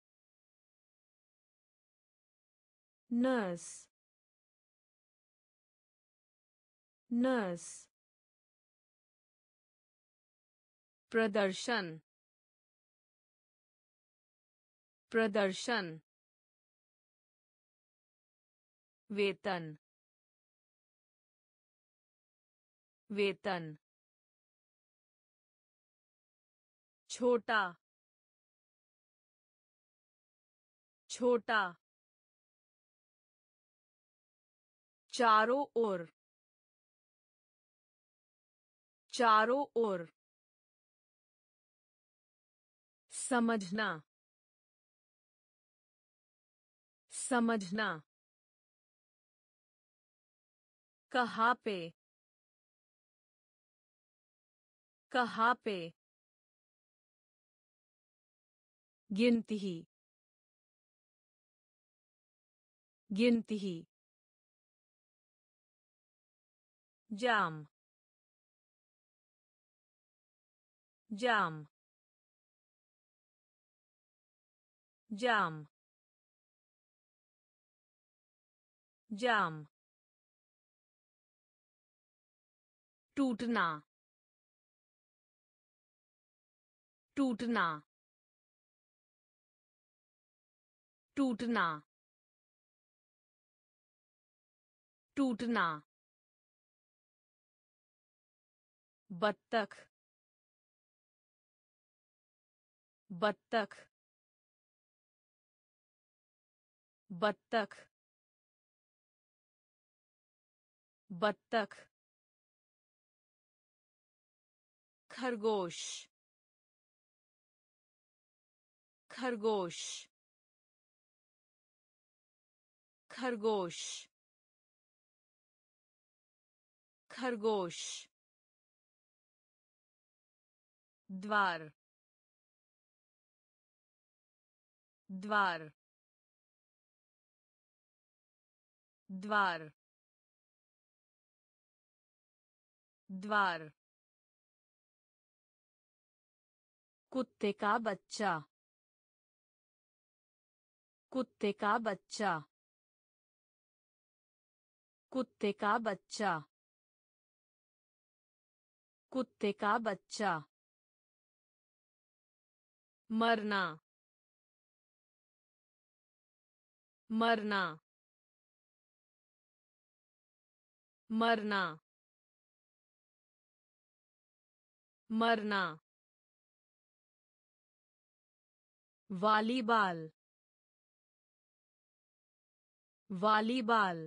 नर्स नर्स प्रदर्शन प्रदर्शन वेतन वेतन छोटा छोटा चारों ओर चारों ओर समझना समझना कहाँ पे कहाँ पे गिनती गिनती जाम जाम जाम जाम टूटना टूटना टूटना टूटना बत्तख बत्तख बत्तख बत्तख खरगोश खरगोश खरगोश खरगोश द्वार द्वार द्वार द्वार कुत्ते का बच्चा कुत्ते का बच्चा कुत्ते का बच्चा कुत्ते का बच्चा मरना मरना मरना मरना वॉलीबॉल वॉलीबॉल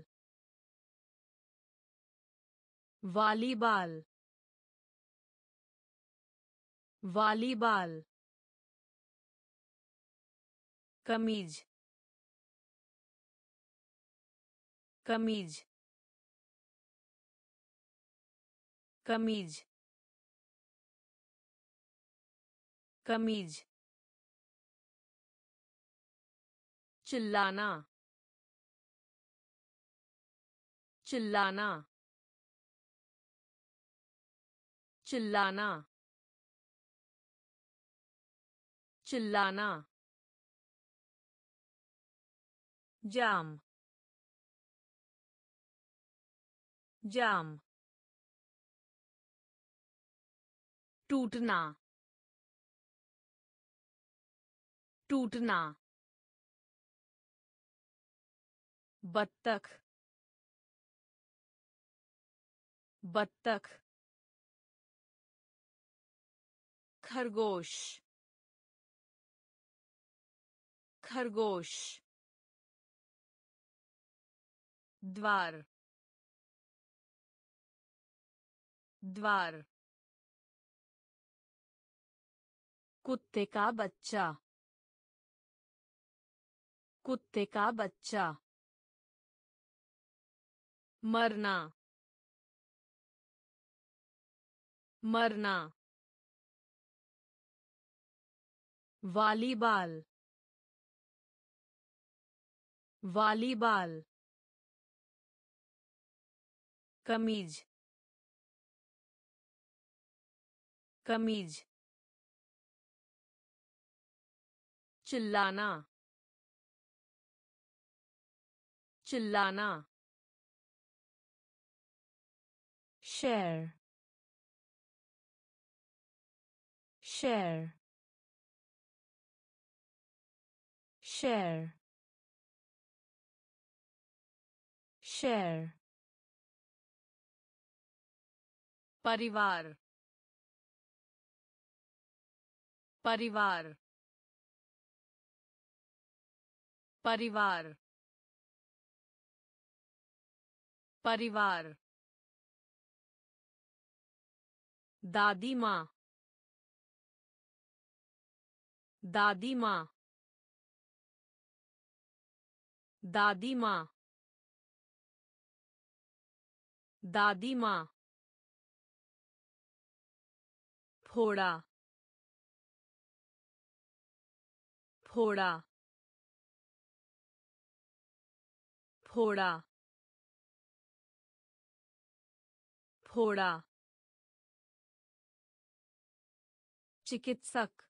वॉलीबॉल वॉलीबॉल कमीज कमीज कमीज कमीज चिल्लाना चिल्लाना चिल्लाना चिल्लाना जाम जाम टूटना टूटना बत्तख बत्तख खरगोश खरगोश द्वार द्वार कुत्ते का बच्चा कुत्ते का बच्चा मरना मरना वॉलीबॉल वॉलीबॉल कमीज कमीज चिल्लाना चिल्लाना शेर शेर शेर शेर परिवार परिवार परिवार परिवार दादी माँ दादी माँ दादी माँ दादी माँ फोड़ा फोड़ा फोड़ा फोड़ा चिकित्सक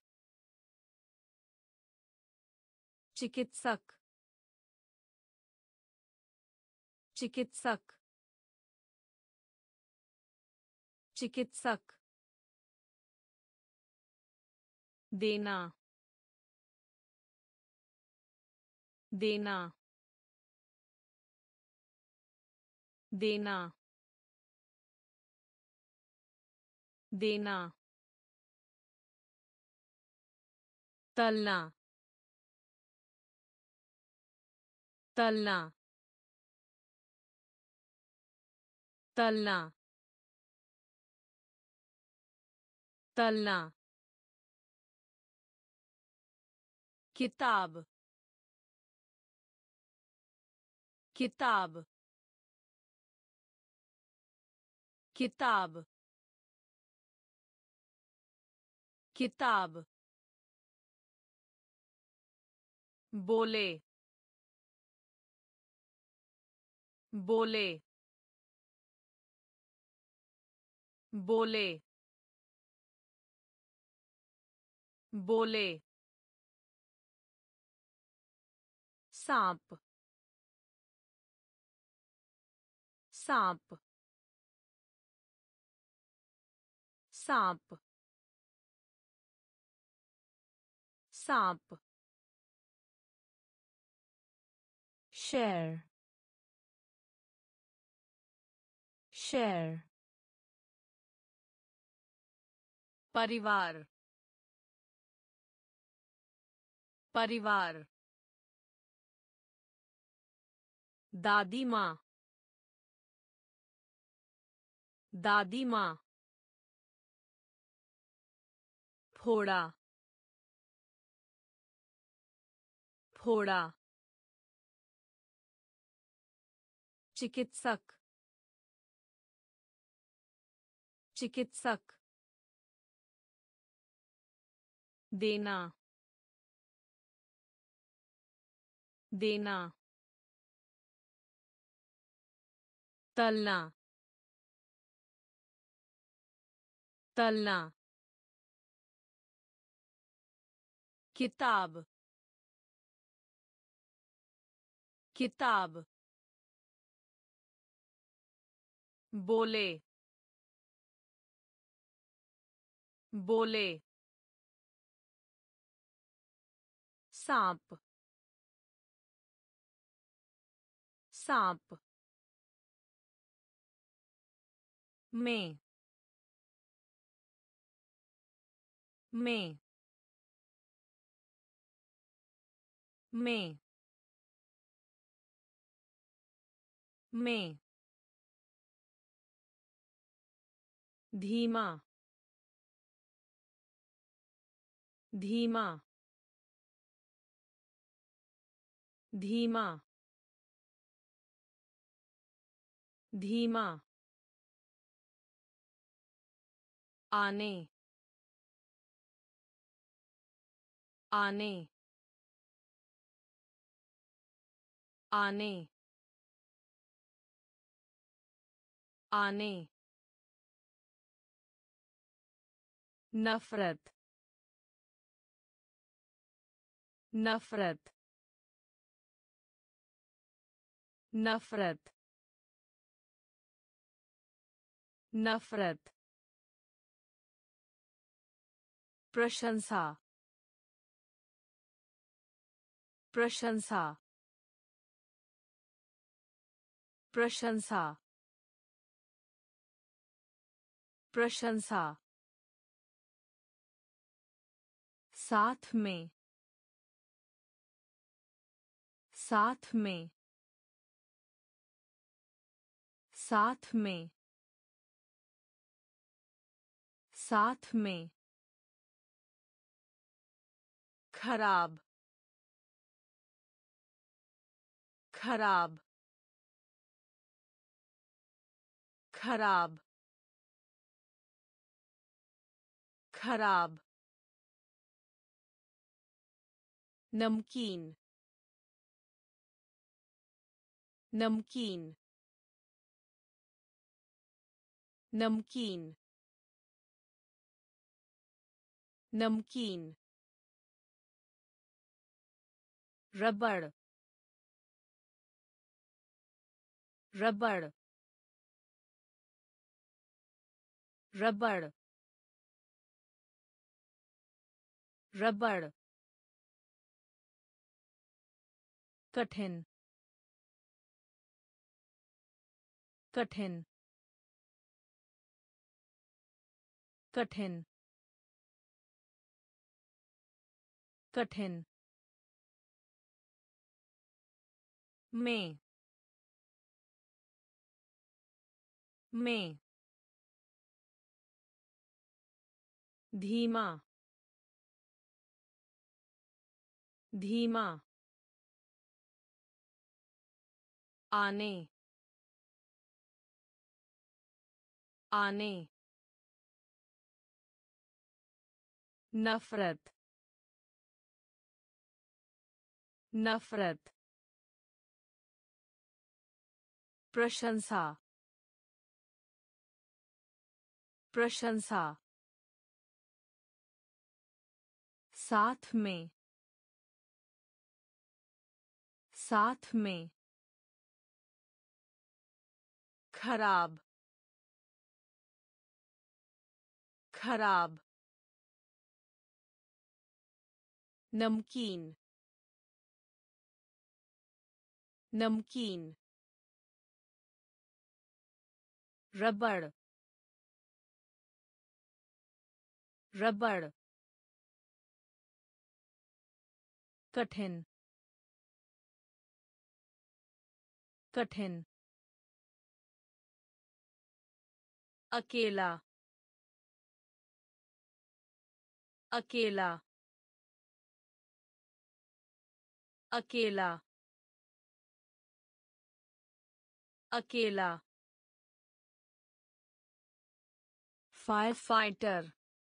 चिकित्सक चिकित्सक चिकित्सक देना देना देना देना तलना तलना तलना तलना किताब किताब किताब किताब बोले बोले बोले बोले सांप सांप सांप सांप share share परिवार परिवार दादी माँ दादी माँ फोड़ा फोड़ा चिकित्सक चिकित्सक देना देना तलना तलना किताब किताब बोले बोले सांप सांप में में में में धीमा धीमा धीमा धीमा आने आने आने आने नफरत नफरत नफरत नफरत प्रशंसा प्रशंसा प्रशंसा प्रशंसा साथ में साथ में साथ में साथ में खराब खराब खराब खराब नमकीन नमकीन नमकीन नमकीन रबड़ रबड़ रबड़ रबड़ कठिन कठिन कठिन कठिन में में धीमा धीमा आने आने नफरत नफरत प्रशंसा प्रशंसा साथ में साथ में खराब खराब नमकीन नमकीन रबड़ रबड़ कठिन कठिन अकेला अकेला अकेला अकेला firefighter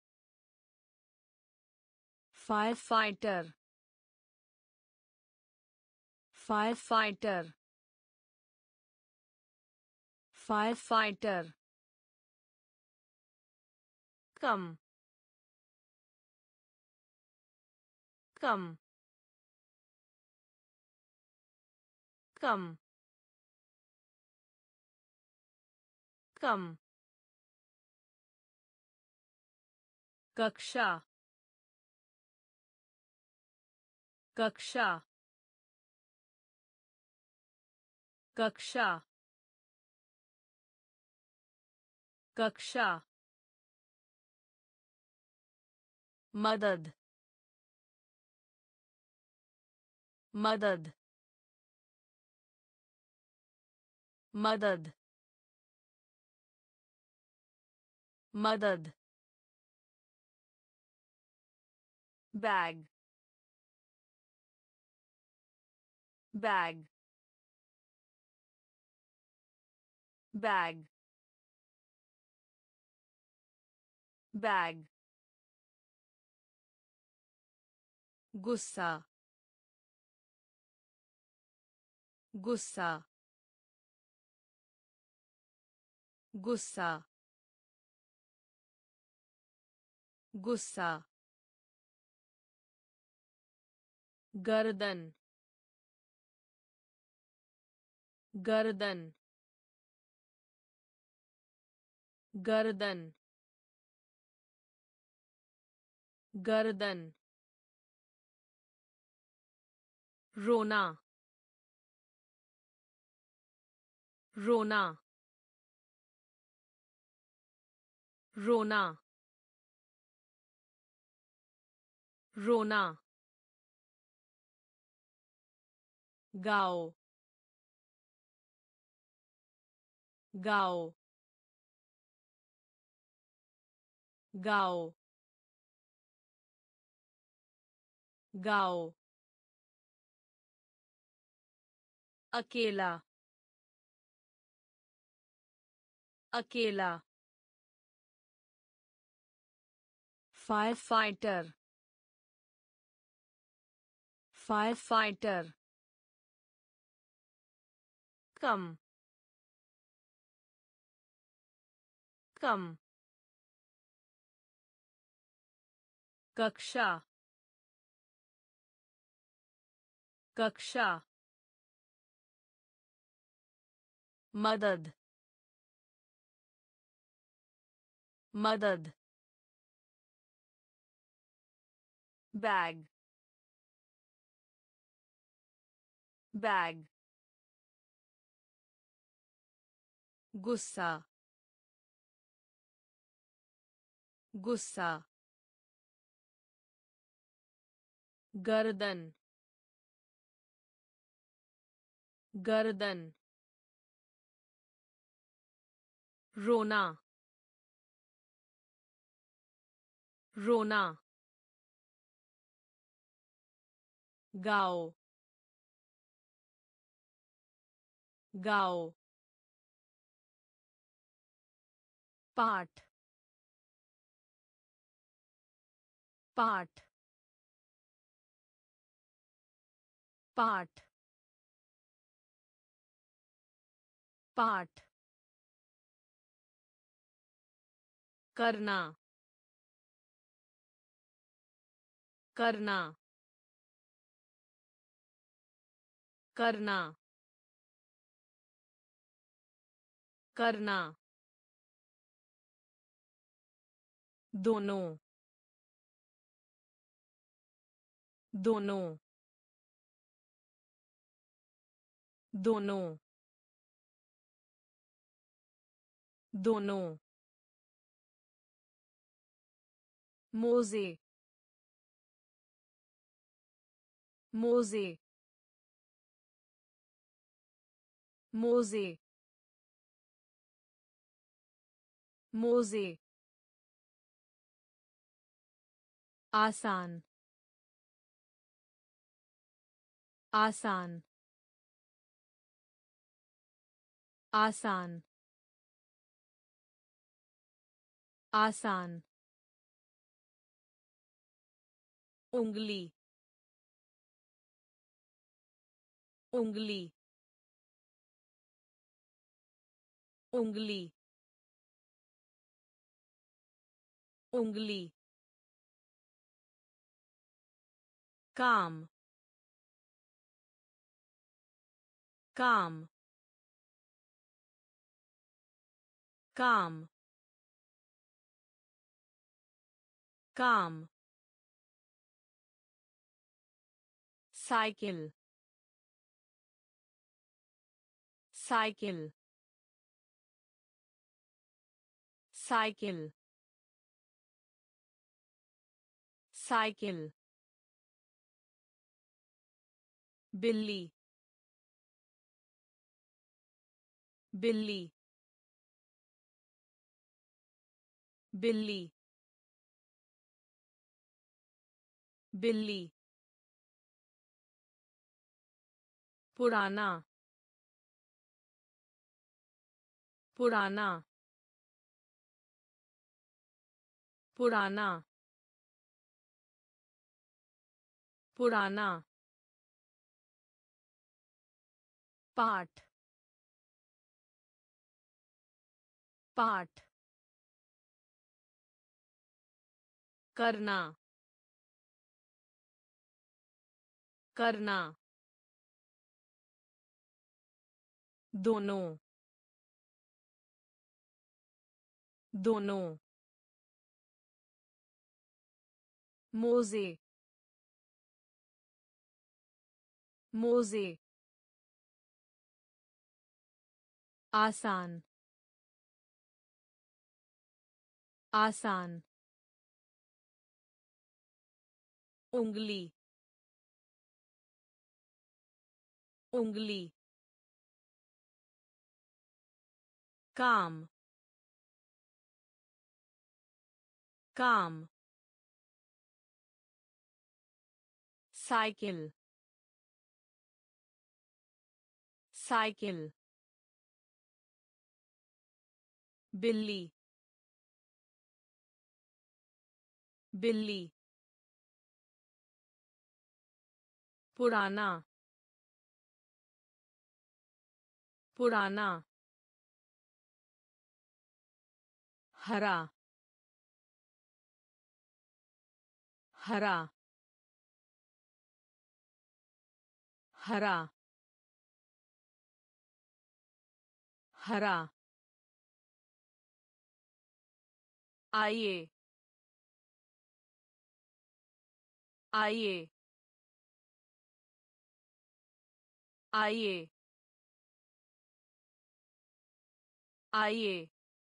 firefighter firefighter firefighter कम कम कम कम कक्षा कक्षा कक्षा कक्षा मदद मदद मदद मदद बैग बैग बैग बैग गुस्सा गुस्सा गुस्सा गुस्सा गर्दन गर्दन गर्दन गर्दन रोना रोना रोना रोना गाओ गाओ गाओ गाओ अकेला अकेला फायर फाइटर फायर फाइटर कम कम कक्षा कक्षा मदद मदद बैग बैग गुस्सा गुस्सा गर्दन गर्दन रोना रोना गाओ गाओ पाठ पाठ पाठ पाठ करना करना करना करना दोनों दोनों दोनों दोनों मोजे मोजे मोजे मोजे आसान आसान आसान आसान उंगली उंगली उंगली उंगली काम काम काम काम साइकिल साइकिल साइकिल साइकिल बिल्ली बिल्ली बिल्ली बिल्ली पुराना पुराना पुराना पुराना पाठ पाठ करना करना दोनों दोनों मोजे मोजे आसान आसान उंगली उंगली काम काम साइकिल साइकिल बिल्ली बिल्ली पुराना पुराना हरा हरा हरा हरा आइए आइए आइए आइए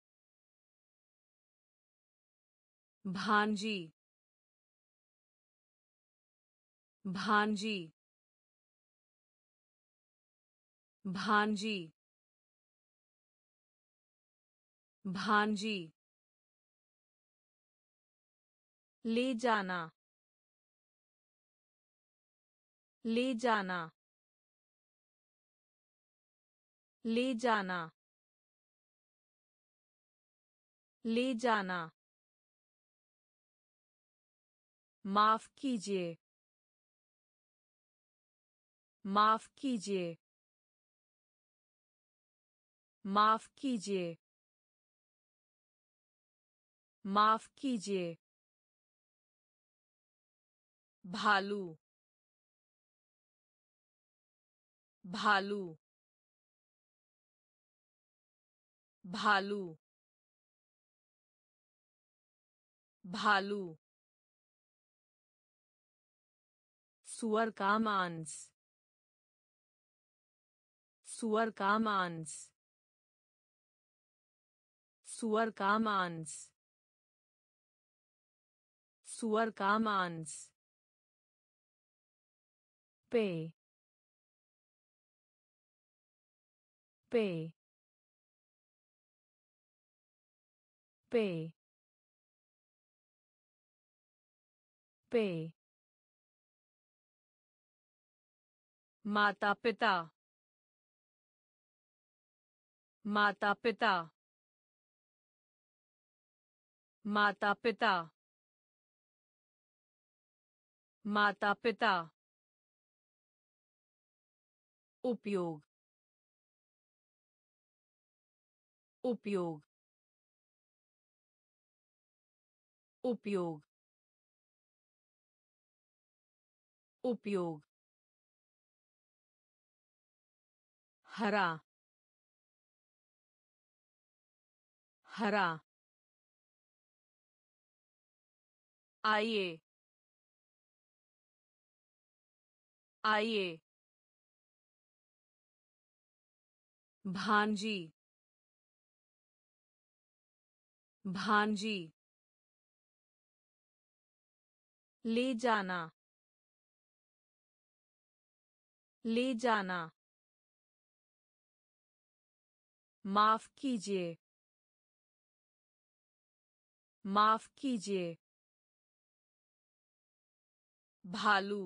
भांजी भांजी भांजी भांजी ले जाना ले जाना ले जाना ले जाना माफ कीजिए माफ कीजिए माफ कीजिए माफ कीजिए भालू भालू भालू भालू सुअर का मांस सुअर का मांस सुअर का मांस सुअर का मांस पे पे पे पे माता पिता माता पिता माता पिता माता पिता उपयोग उपयोग उपयोग उपयोग हरा हरा आइए आइए भांजी भांजी ले जाना ले जाना माफ कीजिए माफ कीजिए भालू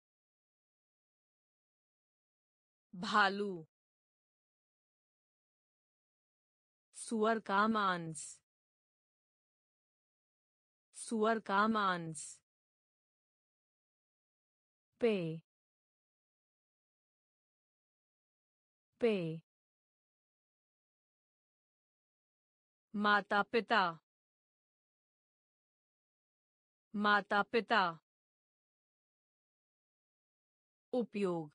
भालू सुअर का मांस सुअर का मांस पे पे माता पिता माता पिता उपयोग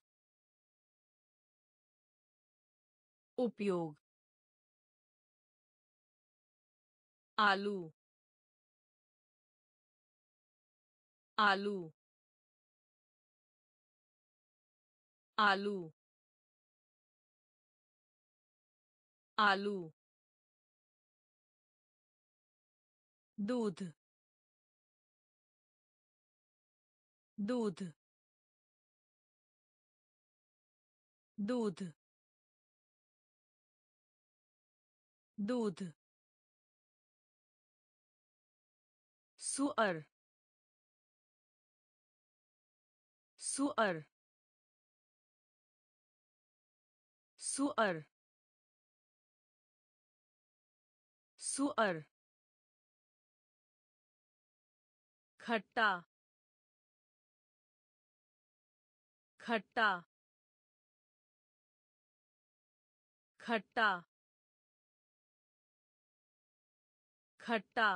उपयोग आलू आलू आलू आलू दूध दूध दूध दूध सुअर सुअर सुअर सुअर खट्टा खट्टा खट्टा खट्टा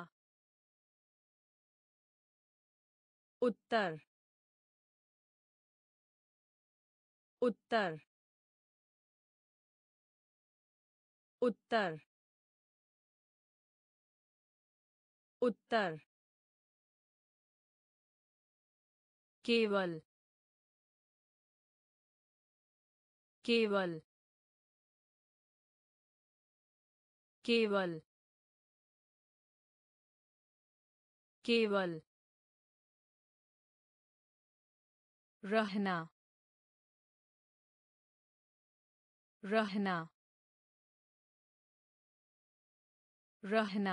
उत्तर उत्तर उत्तर उत्तर केवल केवल केवल केवल रहना रहना रहना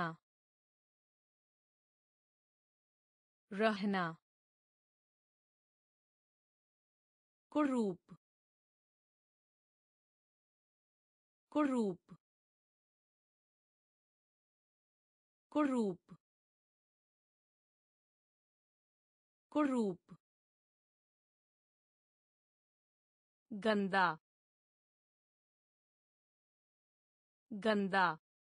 रहना कुरूप कुरूप कुरूप कुरूप गंदा गंदा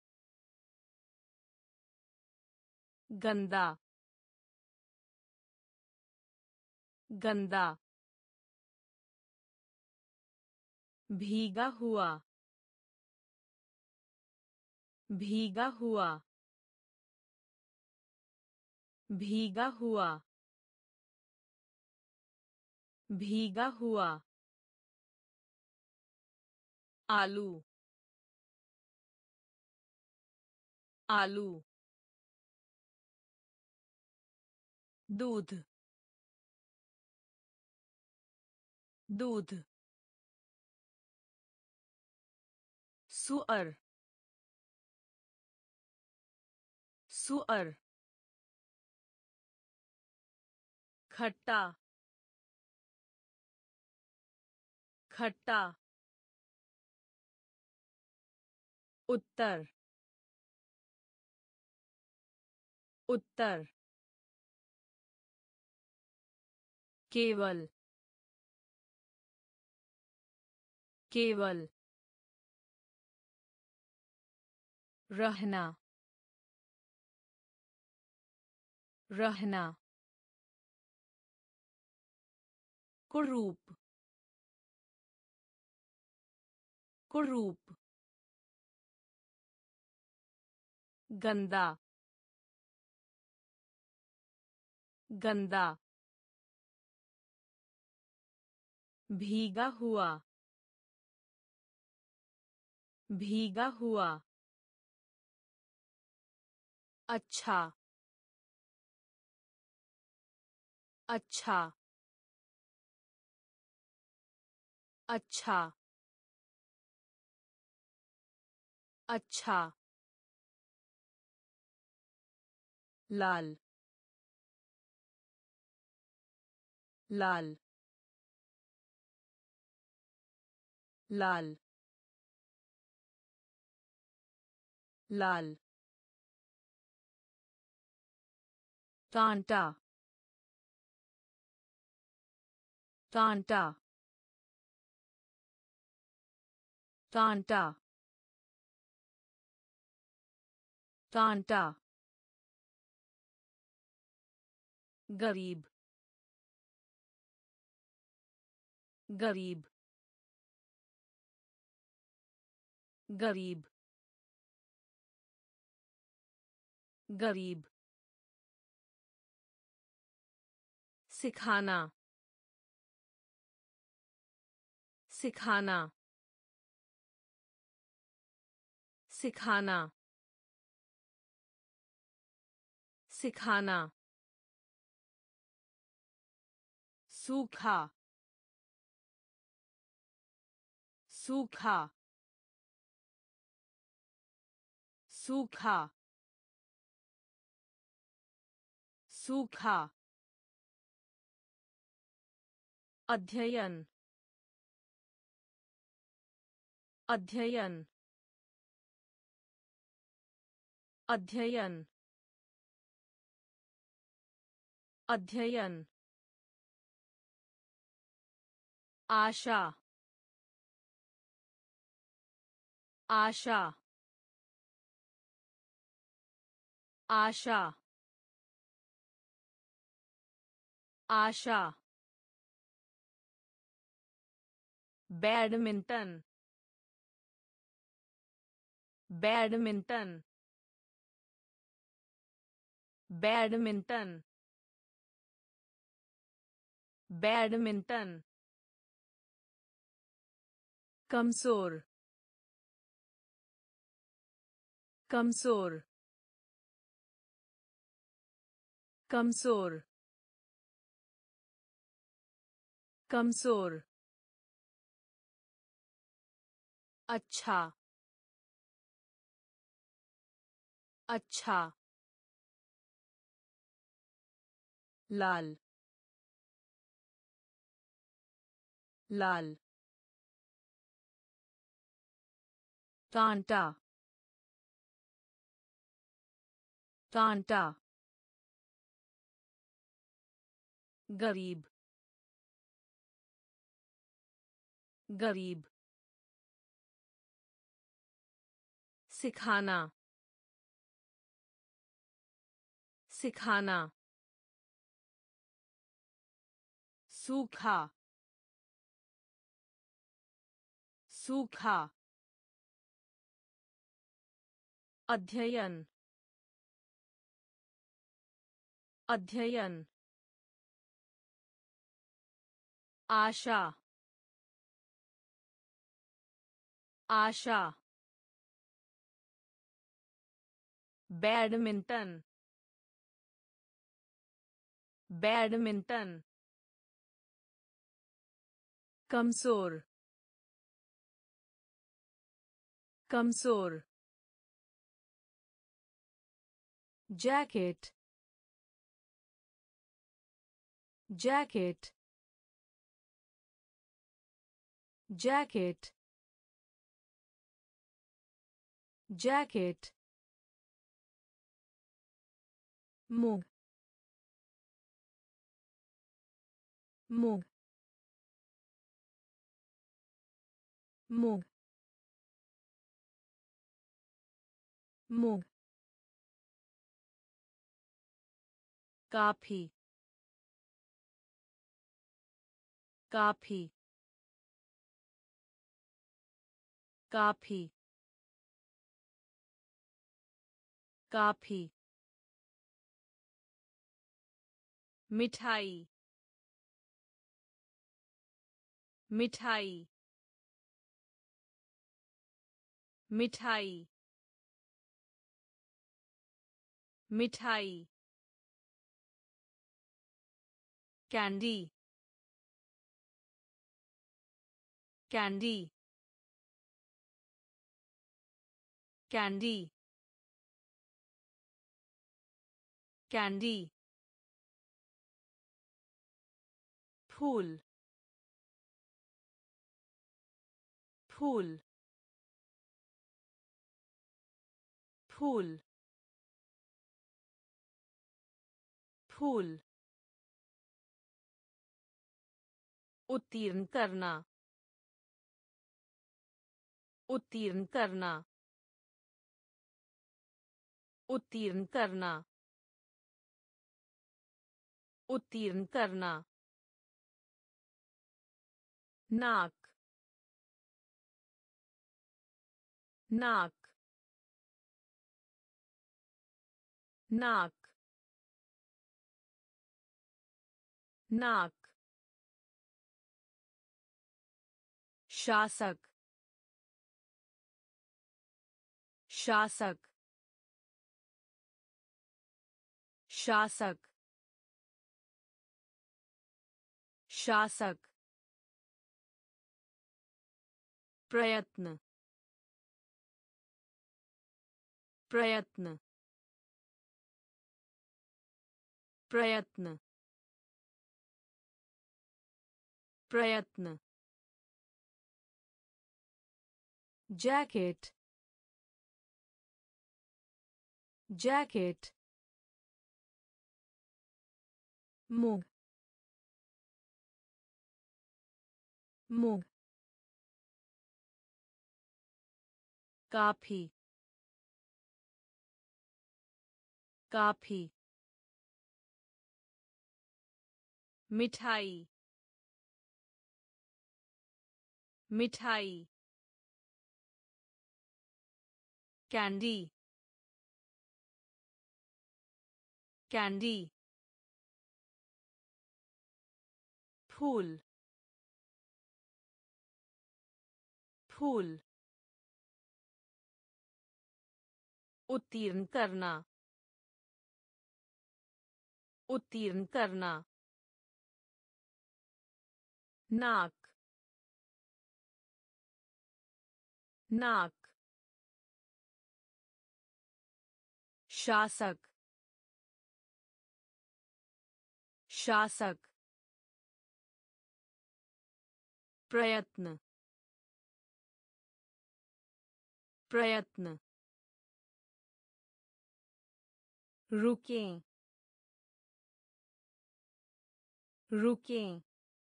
गंदा गंदा भीगा हुआ भीगा हुआ भीगा हुआ भीगा हुआ आलू आलू दूध दूध सुअर सुअर खट्टा खट्टा उत्तर उत्तर केवल केवल रहना रहना कुरूप कुरूप गंदा गंदा भीगा हुआ भीगा हुआ अच्छा अच्छा अच्छा अच्छा लाल लाल लाल लाल कांटा कांटा कांटा कांटा गरीब गरीब गरीब गरीब सिखाना सिखाना सिखाना सिखाना सूखा सूखा सूखा सूखा अध्ययन अध्ययन अध्ययन अध्ययन आशा आशा आशा आशा बैडमिंटन बैडमिंटन बैडमिंटन बैडमिंटन कमजोर कमजोर कमजोर कमजोर अच्छा अच्छा लाल लाल कांटा कांटा गरीब गरीब सिखाना सिखाना सूखा सूखा अध्ययन अध्ययन आशा आशा बैडमिंटन बैडमिंटन कमजोर कमजोर जैकेट जैकेट जैकेट जैकेट मूंग मूंग मूंग मूंग काफी काफी काफी काफी मिठाई मिठाई मिठाई मिठाई कैंडी कैंडी कैंडी कैंडी फूल फूल फूल फूल उत्तीर्ण करना उत्तीर्ण करना उत्तीर्ण करना उत्तीर्ण करना नाक नाक नाक नाक शासक शासक शासक शासक प्रयत्न प्रयत्न प्रयत्न प्रयत्न जैकेट जैकेट मूंग मूंग काफी काफी मिठाई मिठाई कैंडी कैंडी फूल फूल उत्तीर्ण करना उत्तीर्ण करना नाक नाक शासक शासक प्रयत्न प्रयत्न रुकें रुकें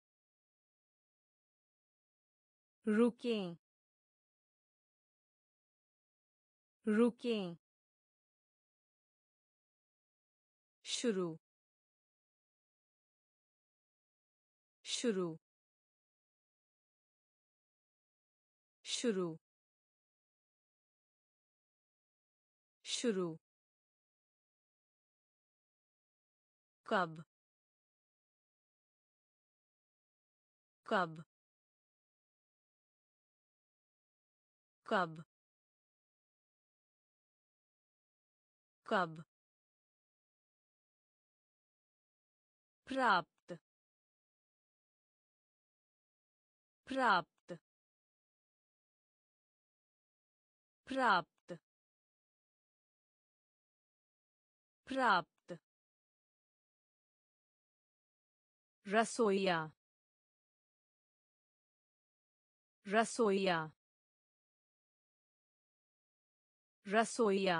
रुकें रुकें शुरू शुरू शुरू शुरू कब कब कब कब प्राप्त प्राप्त प्राप्त प्राप्त रसोइया रसोइया रसोइया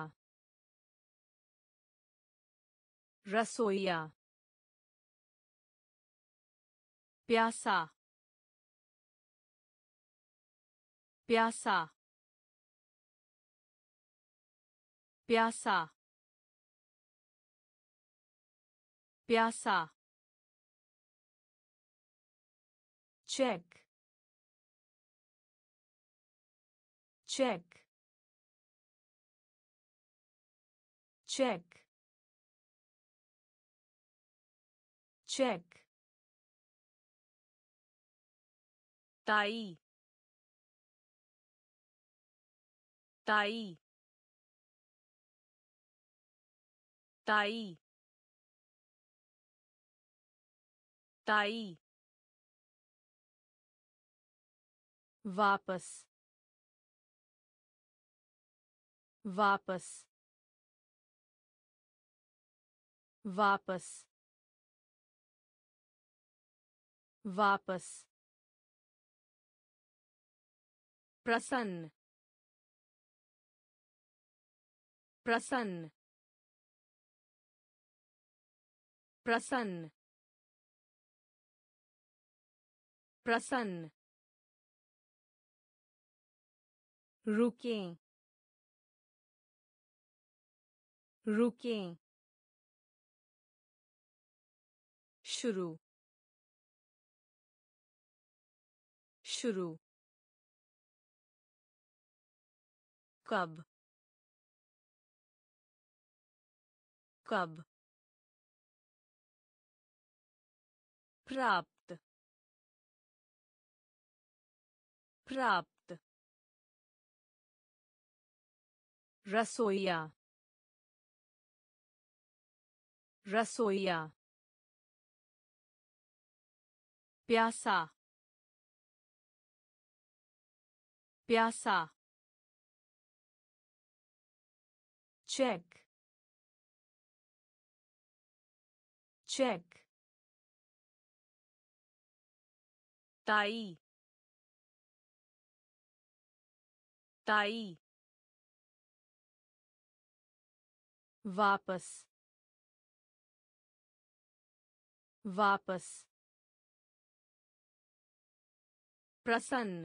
रसोइया प्यासा प्यासा प्यासा प्यासा चेक चेक चेक चेक ताई ताई ताई ताई वापस वापस वापस वापस प्रसन्न प्रसन्न प्रसन्न प्रसन्न रुकें रुकें शुरू शुरू कब कब प्राप्त प्राप्त रसोइया रसोइया प्यासा प्यासा चेक चेक ताई ताई वापस वापस प्रसन्न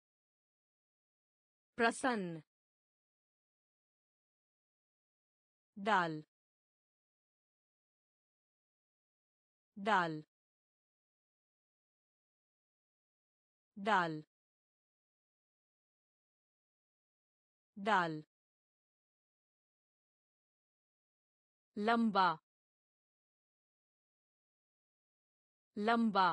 प्रसन्न डाल डाल डाल डाल लंबा लंबा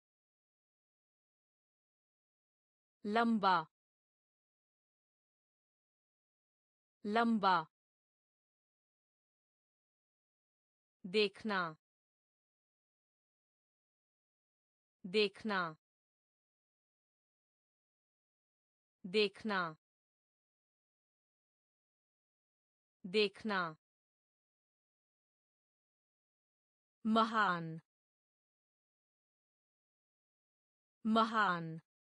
लंबा लंबा देखना देखना देखना देखना महान महान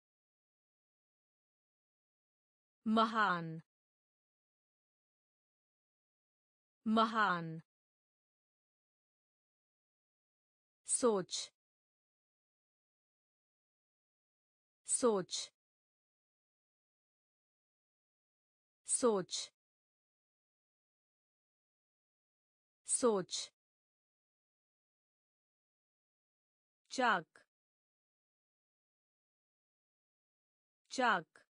महान महान सोच सोच सोच सोच चाक चाक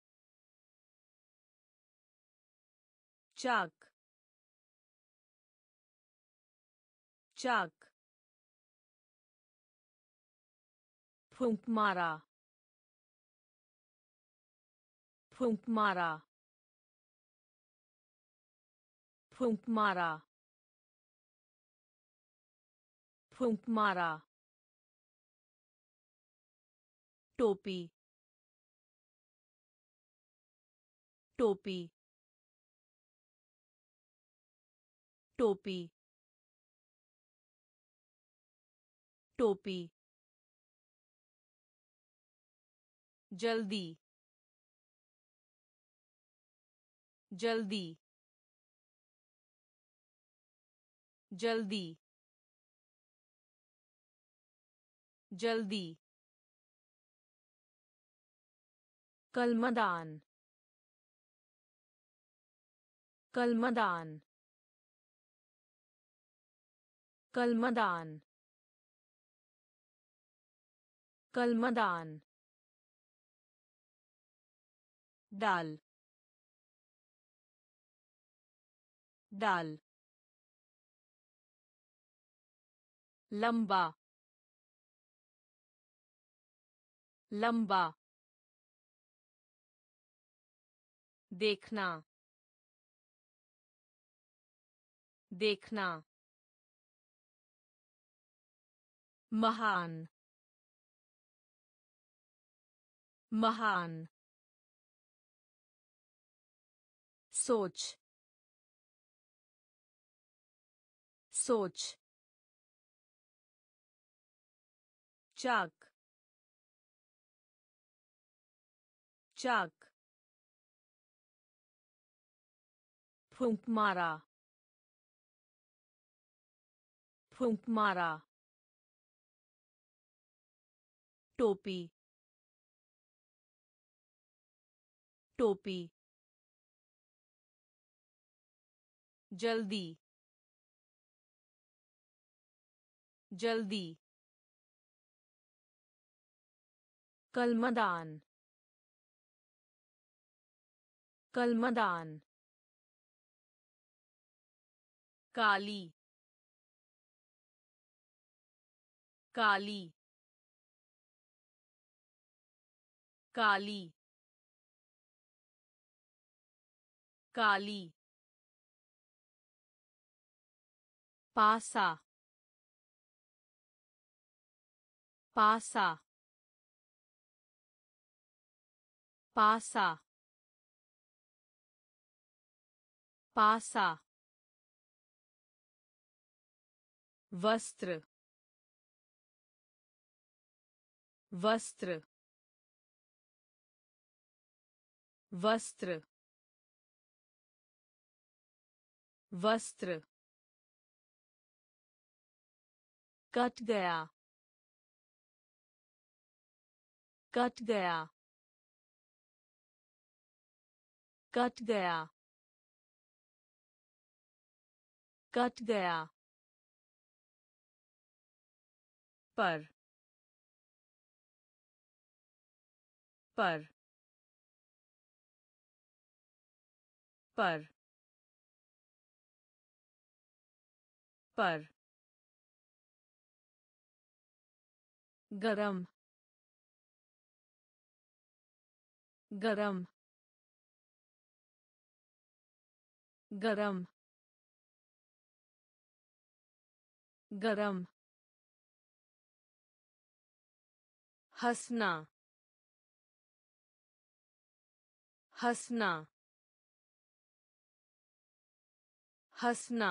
चाक चाक फूंक मारा फूंक मारा फूंक मारा फूंक मारा टोपी टोपी टोपी टोपी जल्दी जल्दी जल्दी जल्दी कलमदान कलमदान कलमदान कलमदान डाल डाल लंबा लंबा देखना देखना महान महान सोच सोच चाक चाक फूंक मारा फूंक मारा टोपी टोपी जल्दी जल्दी कलमदान कलमदान काली काली काली काली पासा पासा पासा पासा वस्त्र वस्त्र वस्त्र वस्त्र कट गया कट गया कट गया कट गया पर पर पर पर गरम गरम गरम गरम हंसना हंसना हंसना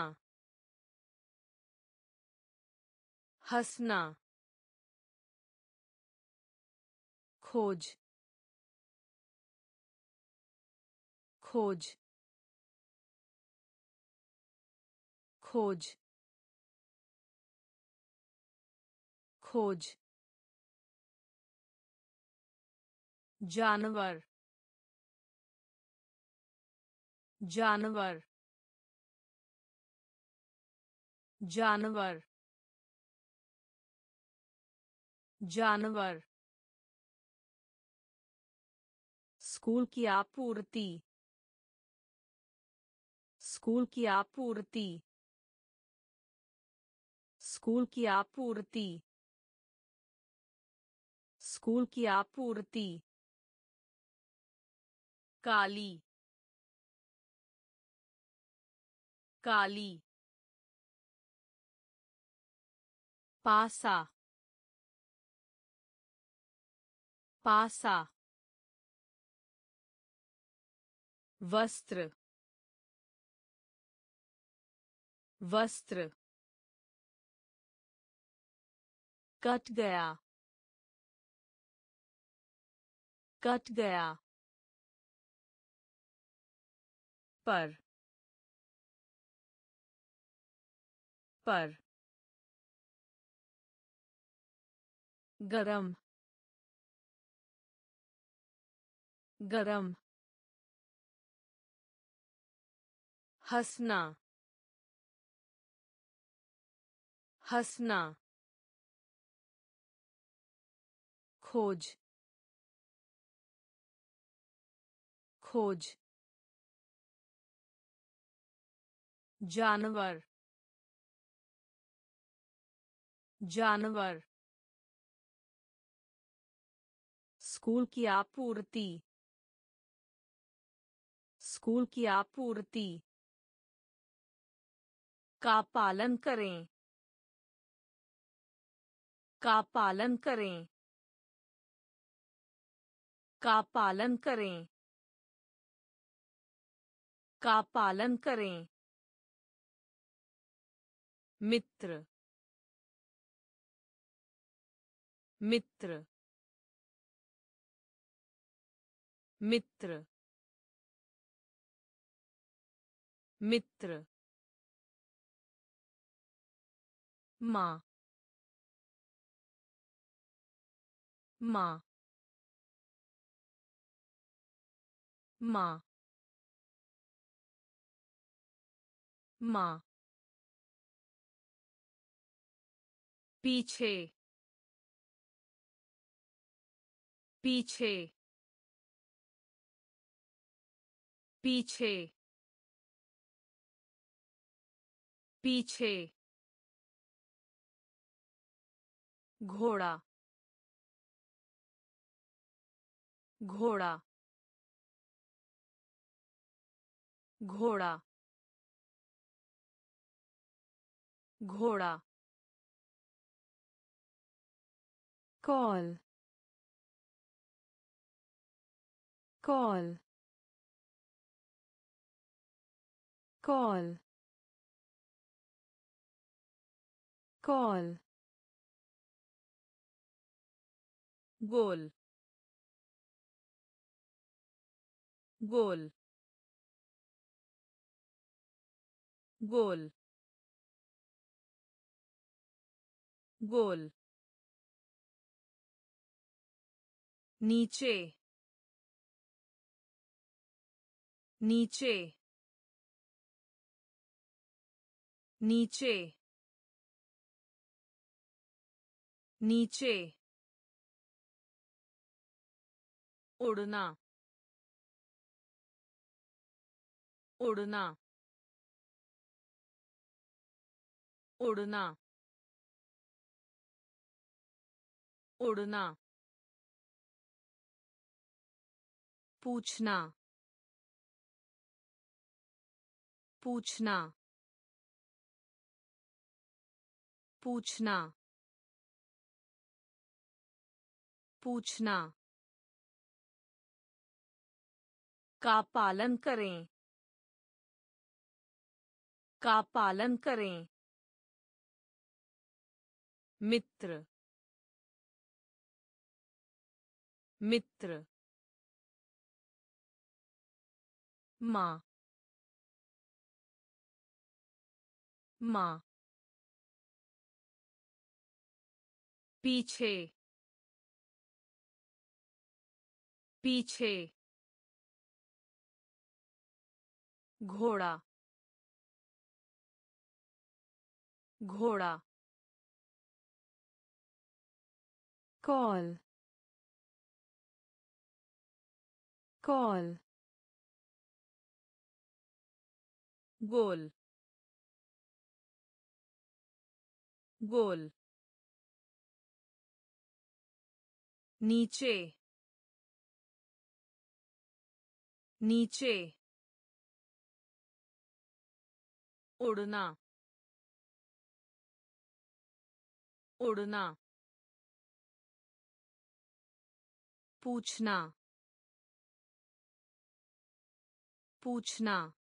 हंसना खोज खोज खोज खोज जानवर जानवर जानवर जानवर स्कूल की आपूर्ति स्कूल की आपूर्ति स्कूल की आपूर्ति स्कूल की आपूर्ति काली काली पासा पासा वस्त्र वस्त्र कट गया कट गया पर पर गरम गरम हंसना हंसना खोज खोज जानवर जानवर स्कूल की आपूर्ति स्कूल की आपूर्ति का पालन करें का पालन करें का पालन करें का पालन करें मित्र मित्र मित्र मित्र माँ माँ माँ माँ पीछे पीछे पीछे पीछे घोड़ा घोड़ा घोड़ा घोड़ा कॉल कॉल कॉल कॉल गोल गोल गोल गोल नीचे नीचे नीचे नीचे उड़ना उड़ना उड़ना उड़ना पूछना पूछना पूछना पूछना का पालन करें का पालन करें मित्र मित्र माँ माँ पीछे पीछे घोड़ा घोड़ा कॉल कॉल गोल गोल नीचे नीचे उड़ना उड़ना पूछना पूछना